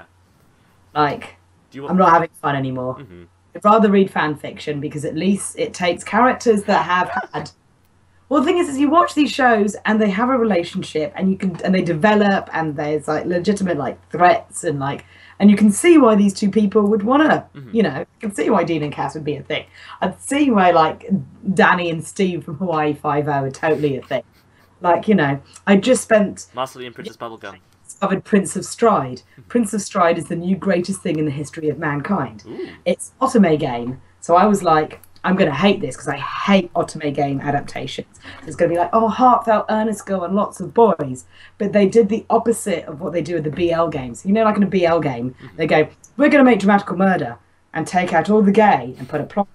Like, I'm not having fun anymore. I'd rather read fan fiction because at least it takes characters that have had. Well, the thing is you watch these shows and they have a relationship and they develop and there's like legitimate like threats and you can see why these two people would want to, you know, you can see why Dean and Cass would be a thing. I'd see why like Danny and Steve from Hawaii Five-0 are totally a thing. Like, you know, I just spent... Marcelly and Princess Bubblegum. Discovered Prince of Stride. Prince of Stride is the new greatest thing in the history of mankind. Ooh. It's Otome game. So I was like, I'm going to hate this because I hate Otome game adaptations. It's going to be like, oh, heartfelt, earnest girl and lots of boys. But they did the opposite of what they do with the BL games. You know, like in a BL game, they go, we're going to make dramatical murder and take out all the gay and put a plot.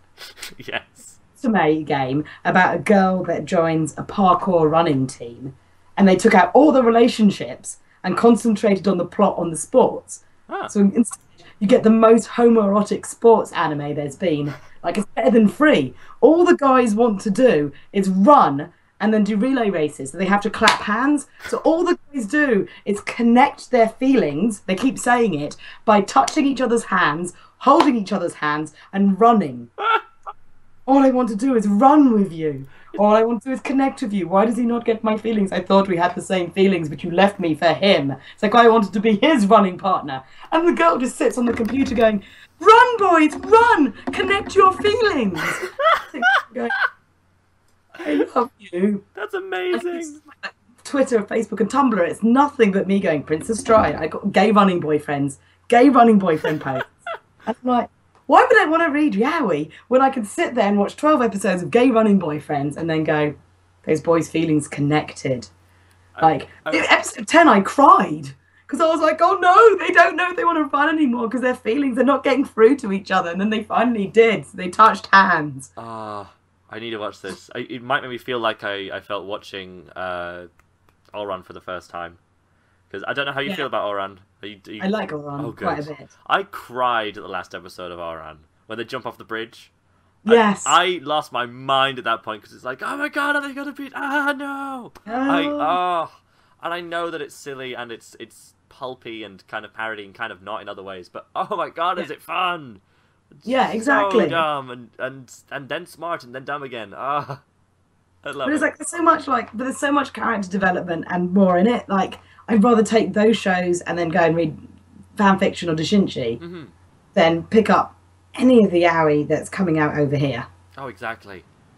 Yes. Otome game about a girl that joins a parkour running team. And they took out all the relationships and concentrated on the plot on the sports. Ah. So instead, you get the most homoerotic sports anime there's been. Like, it's better than Free. All the guys want to do is run and then do relay races. So they have to clap hands. So all the guys do is connect their feelings, they keep saying it, by touching each other's hands, holding each other's hands, and running. All I want to do is run with you. All I want to do is connect with you. Why does he not get my feelings? I thought we had the same feelings, but you left me for him. It's like I wanted to be his running partner. And the girl just sits on the computer going, run, boys, run! Connect your feelings! Going, I love you. That's amazing. Twitter, Facebook, and Tumblr, it's nothing but me going, Princess Stride. I got gay running boyfriend posts. And I'm like, why would I want to read yaoi when I can sit there and watch 12 episodes of gay running boyfriends and then go, those boys' feelings connected? Like, episode 10, I cried. Because I was like, oh no, they don't know if they want to run anymore because their feelings are not getting through to each other. And then they finally did. So they touched hands. I need to watch this. It might make me feel like I felt watching Allrun for the first time. Because I don't know how you feel about Allrun. I like Allrun quite a bit. I cried at the last episode of Allrun when they jump off the bridge. Yes. I lost my mind at that point because it's like, oh my god, are they going to beat? No. And I know that it's silly and it's pulpy and kind of parody and kind of not in other ways, but oh my god, is it fun? Yeah, exactly. So dumb and then smart and then dumb again. I love it. Like there's so much character development and more in it. Like, I'd rather take those shows and then go and read fan fiction or Doshinshi than pick up any of the yaoi that's coming out over here. Oh, exactly.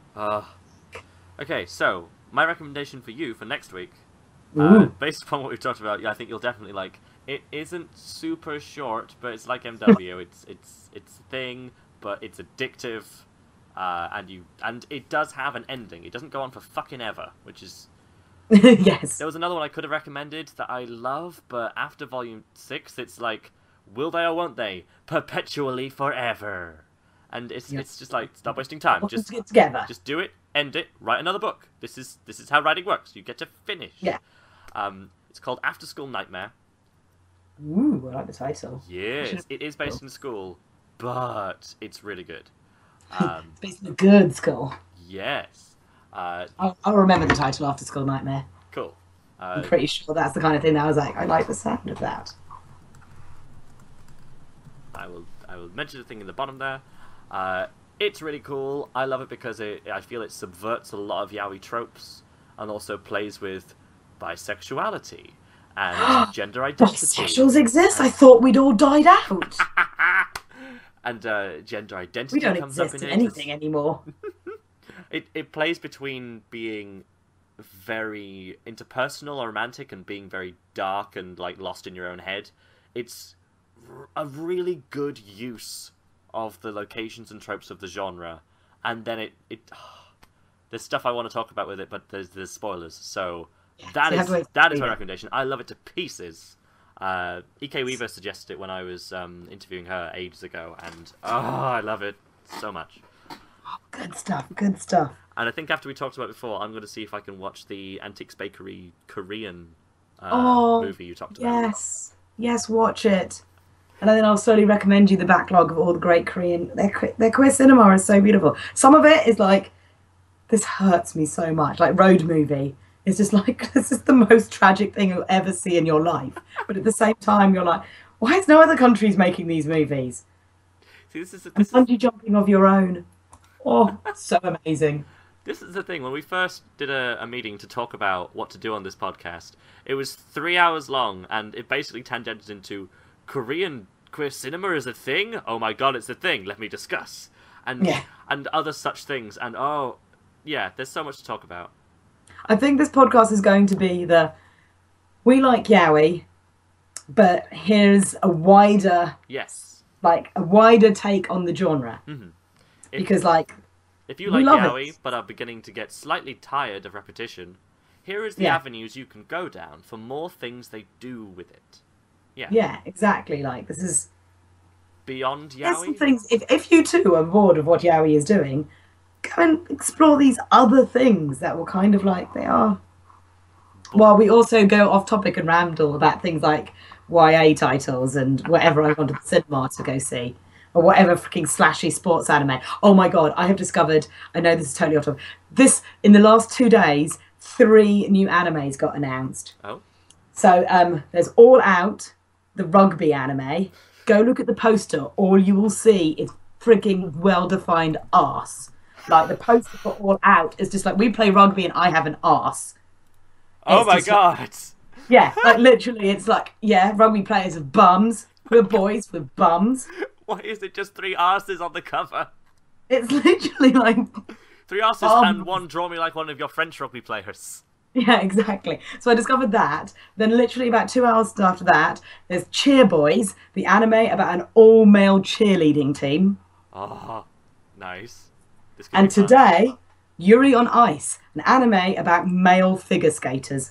Okay, so my recommendation for you for next week, based upon what we've talked about, I think you'll definitely like. It isn't super short, but it's like MW. it's a thing, but it's addictive, and it does have an ending. It doesn't go on for fucking ever, which is. Yes. There was another one I could have recommended that I love, but after volume 6, it's like, will they or won't they? Perpetually forever. And it's just like, stop wasting time. Just get together. Just do it end it, write another book. This is how writing works. You get to finish. Yeah. It's called After School Nightmare. Ooh, I like the title. Yes, it is based in school, but it's really good. It's based in a good school. Yes. I'll remember the title After School Nightmare. Cool. I'm pretty sure that's the kind of thing that I was like, I like the sound of that. I will mention the thing in the bottom there. It's really cool. I love it because I feel it subverts a lot of yaoi tropes and also plays with bisexuality and gender identity. Bisexuals exist? I thought we'd all died out. And gender identity We don't comes up exist in in it. anything anymore. It plays between being very interpersonal or romantic and being very dark and like lost in your own head. It's a really good use of the locations and tropes of the genre, and then there's stuff I want to talk about with it, but there's spoilers, so that is my recommendation. I love it to pieces. EK Weaver suggested it when I was interviewing her ages ago, and I love it so much. Good stuff. And I think after we talked about it before, I'm going to see if I can watch the Antiques Bakery Korean movie you talked about. Yes, watch it. And then I'll slowly recommend you the backlog of all the great Korean... Their queer cinema is so beautiful. Some of it is like, this hurts me so much. Like Road Movie. It's just like, this is the most tragic thing you'll ever see in your life. But at the same time, you're like, why is no other countries making these movies? See, this is bungee jumping of your own. Oh, so amazing. This is the thing. When we first did a meeting to talk about what to do on this podcast, it was 3 hours long, and it basically tangented into Korean queer cinema is a thing? Oh my god, it's a thing. Let me discuss. And other such things. And there's so much to talk about. I think this podcast is going to be we like yaoi, but here's a wider... Yes. Like, a wider take on the genre. Mm-hmm. Because, if you like yaoi, but are beginning to get slightly tired of repetition, here is the avenues you can go down for more things they do with it. Yeah, exactly. Like, this is... Beyond yaoi? There's some things, if you too are bored of what yaoi is doing, go and explore these other things that will kind of like, they are... While we also go off topic and ramble about things like YA titles and whatever I wanted the cinema to go see. Or whatever freaking slashy sports anime. Oh my god, I have discovered, I know this is totally off topic, in the last 2 days, 3 new animes got announced. Oh. So there's All Out, the rugby anime. Go look at the poster. All you will see is freaking well-defined arse. Like, the poster for All Out is just like, we play rugby and I have an arse. Oh my god! Like, yeah, like literally, it's like, rugby players with bums. We're boys with bums. Why is it just 3 arses on the cover? It's literally like... 3 arses and one draw me like one of your French rugby players. Yeah, exactly. So I discovered that. Then literally about 2 hours after that, there's Cheer Boys, the anime about an all-male cheerleading team. Oh, nice. And today, Yuri on Ice, an anime about male figure skaters.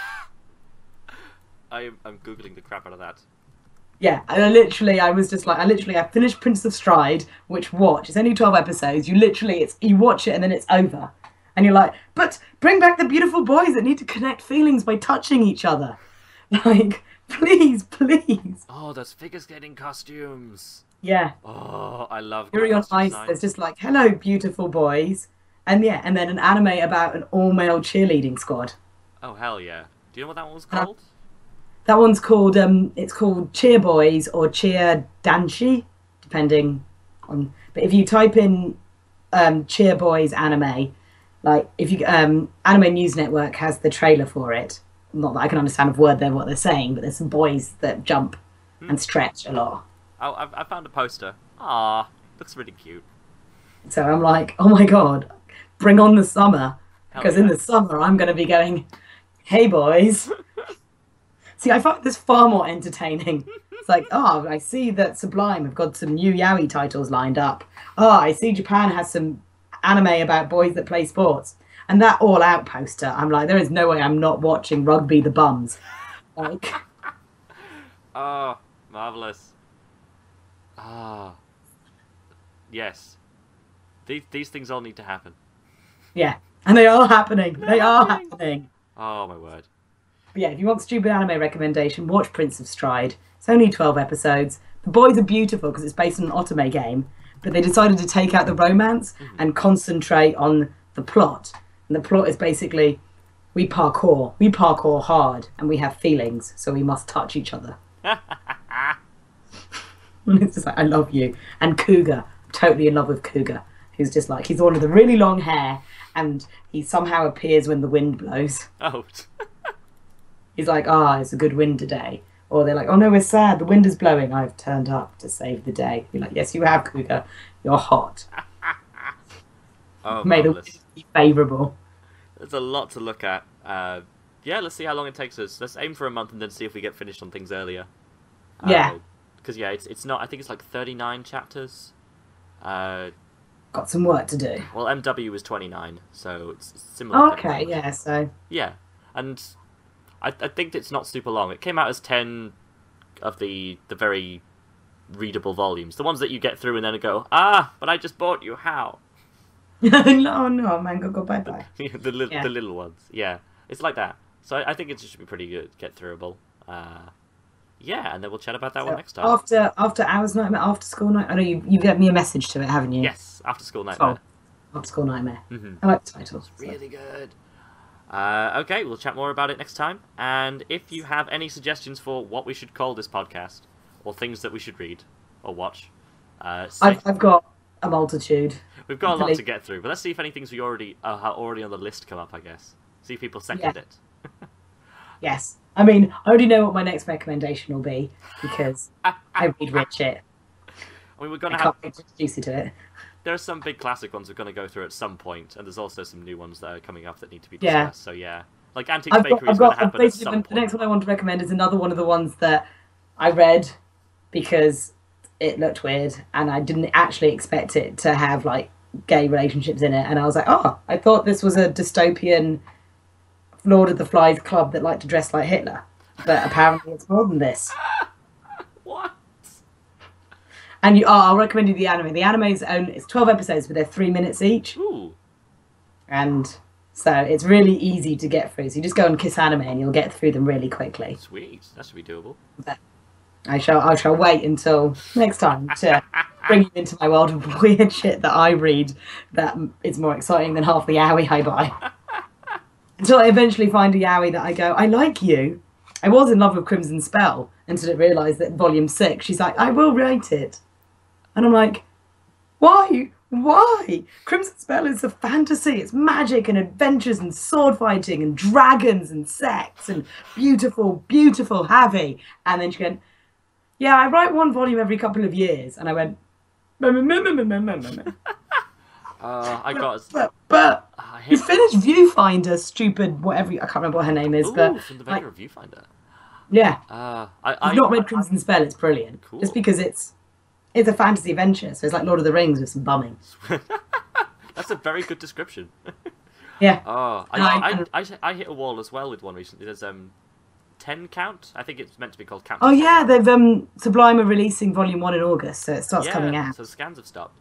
I'm Googling the crap out of that. Yeah, I finished Princess of Stride, which it's only 12 episodes. You watch it and then it's over. And you're like, but bring back the beautiful boys that need to connect feelings by touching each other. Like, please. Oh, those figure skating costumes. Yeah. Oh, I love Yuri on Ice, there's just like, hello, beautiful boys. And and then an anime about an all-male cheerleading squad. Oh, hell yeah. Do you know what that one was called? That one's called, it's called Cheer Boys or Cheer Danshi, depending on... But if you type in Cheer Boys anime, like, if you... Anime News Network has the trailer for it. Not that I can understand a word what they're saying, but there's some boys that jump and stretch a lot. Oh, I found a poster. Ah, looks really cute. So I'm like, oh my god, bring on the summer. Because in the summer, I'm going to be going, hey boys... See, I find this far more entertaining. It's like, I see that Sublime have got some new yaoi titles lined up. I see Japan has some anime about boys that play sports. And that All Out poster, I'm like, there is no way I'm not watching Rugby the Bums. Like... Oh, marvellous. Yes. These things all need to happen. Yeah, and they are happening. They are happening. Oh my word. But yeah, if you want stupid anime recommendation, watch Prince of Stride. It's only 12 episodes. The boys are beautiful because it's based on an otome game, but they decided to take out the romance and concentrate on the plot. And the plot is basically we parkour hard, and we have feelings, so we must touch each other. And it's just like, I love you. And Cougar, I'm totally in love with Cougar, who's just like, he's the one with the really long hair, and he somehow appears when the wind blows. Oh. He's like, it's a good wind today. Or they're like, oh no, we're sad, the wind is blowing. I've turned up to save the day. You're like, yes, you have, Cougar. You're hot. Oh, Made the wind be favourable. There's a lot to look at. Yeah, let's see how long it takes us. Let's aim for a month and then see if we get finished on things earlier. Yeah. Because, it's not... I think it's like 39 chapters. Got some work to do. Well, MW is 29, so it's similar. Okay, yeah, so... Yeah, and I think it's not super long. It came out as 10 of the very readable volumes. The ones that you get through and then go, but I just bought you, how? no, manga, go bye-bye. The little ones, yeah. It's like that. So I think it should be pretty good, get throughable. Yeah, and then we'll chat about that one next time. After hours nightmare, after school night. I know you gave me a message to it, haven't you? Yes, after school nightmare. After school nightmare. Mm-hmm. I like the title. It's really good. Okay, we'll chat more about it next time. And if you have any suggestions for what we should call this podcast, or things that we should read or watch, I've got a multitude. We've got a lot to get through, but let's see if any things we already on the list come up. I guess. See if people second it. Yes. I mean, I already know what my next recommendation will be, because I read Richard. I mean, we're going to have... introduce you to it. There are some big classic ones we're going to go through at some point, and there's also some new ones that are coming up that need to be discussed, so yeah. Like Antiques Bakery is going to happen at some point. The next one I want to recommend is another one of the ones that I read because it looked weird, and I didn't actually expect it to have, like, gay relationships in it, and I was like, I thought this was a dystopian Lord of the Flies club that liked to dress like Hitler, but apparently it's more than this. What? And I'll recommend you the anime. The anime is it's 12 episodes, but they're 3 minutes each. Ooh. And so it's really easy to get through. So you just go and kiss anime, and you'll get through them really quickly. Sweet, that should be doable. But I shall wait until next time to bring you into my world of weird shit that I read that is more exciting than half the yaoi I buy. Until I eventually find a yaoi that I go, I like you. I was in love with Crimson Spell until I realised that volume 6, she's like, I will write it. And I'm like, why? Why? Crimson Spell is a fantasy. It's magic and adventures and sword fighting and dragons and sex and beautiful, beautiful heavy. And then she went, yeah, I write one volume every couple of years. And I went, I got... But you finished Viewfinder, stupid, whatever, I can't remember what her name is. But from the vendor of Viewfinder. Yeah. I've not read Crimson Spell, it's brilliant. Cool. Just because it's a fantasy adventure, so it's like Lord of the Rings with some bumming. That's a very good description. Yeah. I hit a wall as well with one recently. There's 10 Count. I think it's meant to be called Count. Oh yeah, they've Sublime are releasing Volume 1 in August, so it starts coming out. So the scans have stopped.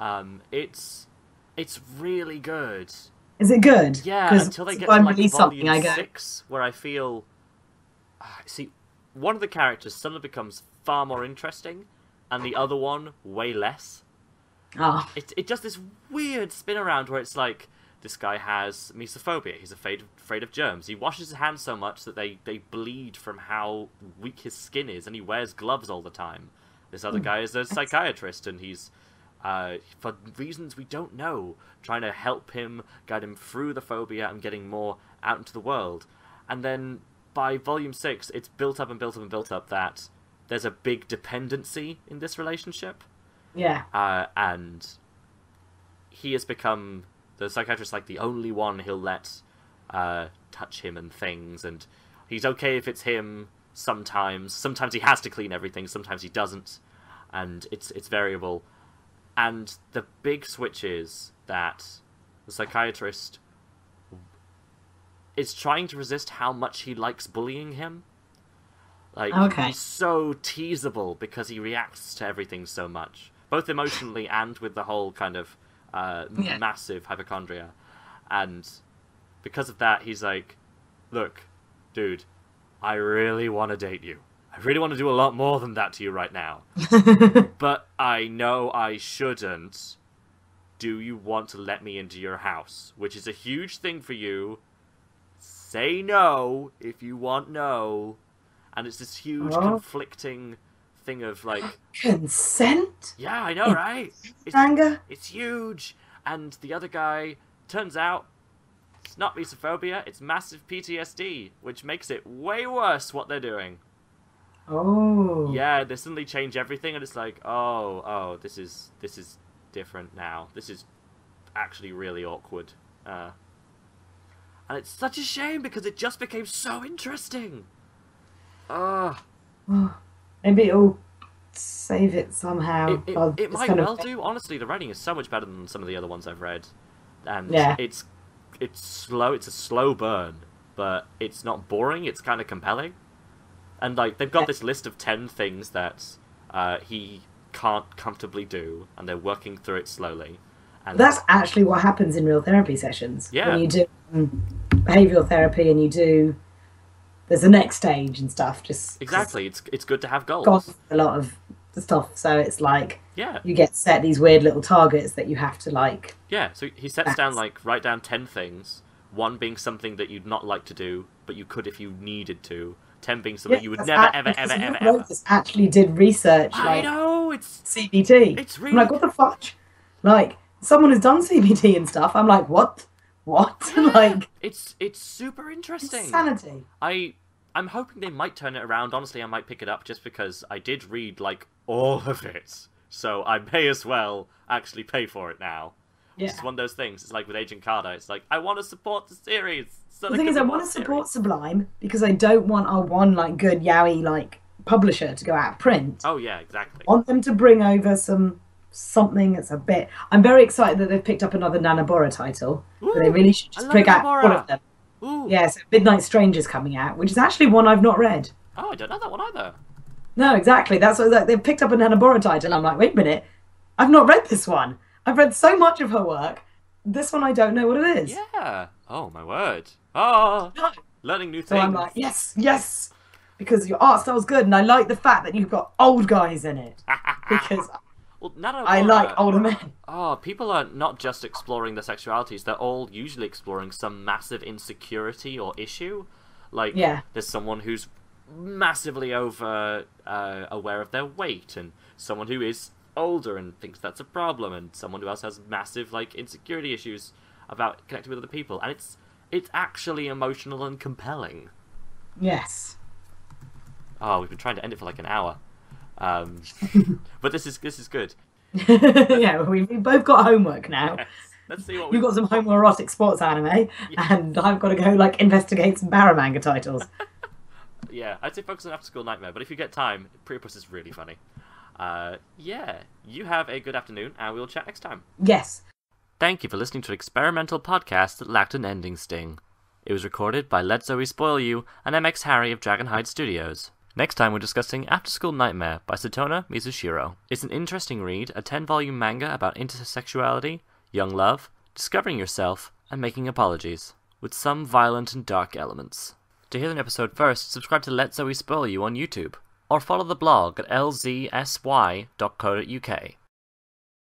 It's really good. Is it good? Yeah, until they get to like volume 6, where I feel... See, one of the characters suddenly becomes far more interesting, and the other one way less. Oh. It does this weird spin around where it's like, this guy has mesophobia, he's afraid of germs, he washes his hands so much that they bleed from how weak his skin is, and he wears gloves all the time. This other guy is a psychiatrist, and he's... for reasons we don't know, trying to help him, guide him through the phobia and getting more out into the world. And then by volume 6, it's built up and built up and built up that there's a big dependency in this relationship. Yeah. And he has become, the psychiatrist, like the only one he'll let touch him and things, and he's okay if it's him sometimes. Sometimes he has to clean everything, sometimes he doesn't, and it's variable. And the big switch is that the psychiatrist is trying to resist how much he likes bullying him. Like, he's so teasable because he reacts to everything so much, both emotionally and with the whole kind of massive hypochondria. And because of that, he's like, look, dude, I really want to date you. I really want to do a lot more than that to you right now. But I know I shouldn't. Do you want to let me into your house? Which is a huge thing for you. Say no if you want no. And it's this huge conflicting thing of like... Consent? Yeah, I know, right? Manga? It's huge. And the other guy, turns out, it's not misophobia, it's massive PTSD, which makes it way worse what they're doing. Oh. Yeah, they suddenly change everything, and it's like, oh, this is different now. This is actually really awkward. And it's such a shame, because it just became so interesting. Maybe it'll save it somehow. It might well do. Honestly, the writing is so much better than some of the other ones I've read. And it's slow. It's a slow burn, but it's not boring. It's kind of compelling. And like they've got this list of 10 things that he can't comfortably do, and they're working through it slowly. And that's actually what happens in real therapy sessions. Yeah. When you do behavioural therapy and you do, there's a next stage and stuff. Just exactly, it's good to have goals. Got a lot of the stuff, so it's like you get set these weird little targets that you have to like. Yeah, so he sets down write down 10 things. One being something that you'd not like to do, but you could if you needed to. 10 being something you would never, ever. Actually did research. I know, it's CBT. It's really... I'm like, what the fuck? Like, someone has done CBT and stuff. I'm like, what? Like, it's super interesting. Insanity. I'm hoping they might turn it around. Honestly, I might pick it up just because I did read like all of it, so I may as well actually pay for it now. Yeah. It's one of those things. It's like with Agent Carter. It's like, I want to support the series. So the thing is, I want to support Sublime because I don't want our one like good yaoi like publisher to go out of print. Oh yeah, exactly. I want them to bring over something that's a bit. I'm very excited that they've picked up another Nanabora title. Ooh, but they really should just pick out all of them. Ooh. Yeah, so Midnight Stranger's coming out, which is actually one I've not read. Oh, I don't know that one either. No, exactly. That's what like, they've picked up a Nanabora title. I'm like, wait a minute, I've not read this one. I've read so much of her work. This one I don't know what it is. Yeah. Oh my word. Oh, no. Learning new things. So I'm like, yes, because your art style's good, and I like the fact that you've got old guys in it. Because I like older men. Oh, people are not just exploring their sexualities; they're all usually exploring some massive insecurity or issue. Like, there's someone who's massively aware of their weight, and someone who is older and thinks that's a problem, and someone who else has massive like insecurity issues about connecting with other people, and it's actually emotional and compelling. Yes. Oh, we've been trying to end it for like an hour, but this is good. Yeah, we both got homework now. Yes. Let's see what you've got some homoerotic sports anime, and I've got to go like investigate some paramanga titles. Yeah, I'd say focus on After School Nightmare, but if you get time, Priapus is really funny. Yeah, you have a good afternoon, and we'll chat next time. Yes. Thank you for listening to an experimental podcast that lacked an ending sting. It was recorded by Let Zoe Spoil You and MX Harry of Dragonhide Studios. Next time we're discussing After School Nightmare by Setona Mizushiro. It's an interesting read, a 10-volume manga about intersexuality, young love, discovering yourself, and making apologies, with some violent and dark elements. To hear an episode first, subscribe to Let Zoe Spoil You on YouTube, or follow the blog at lzsy.co.uk.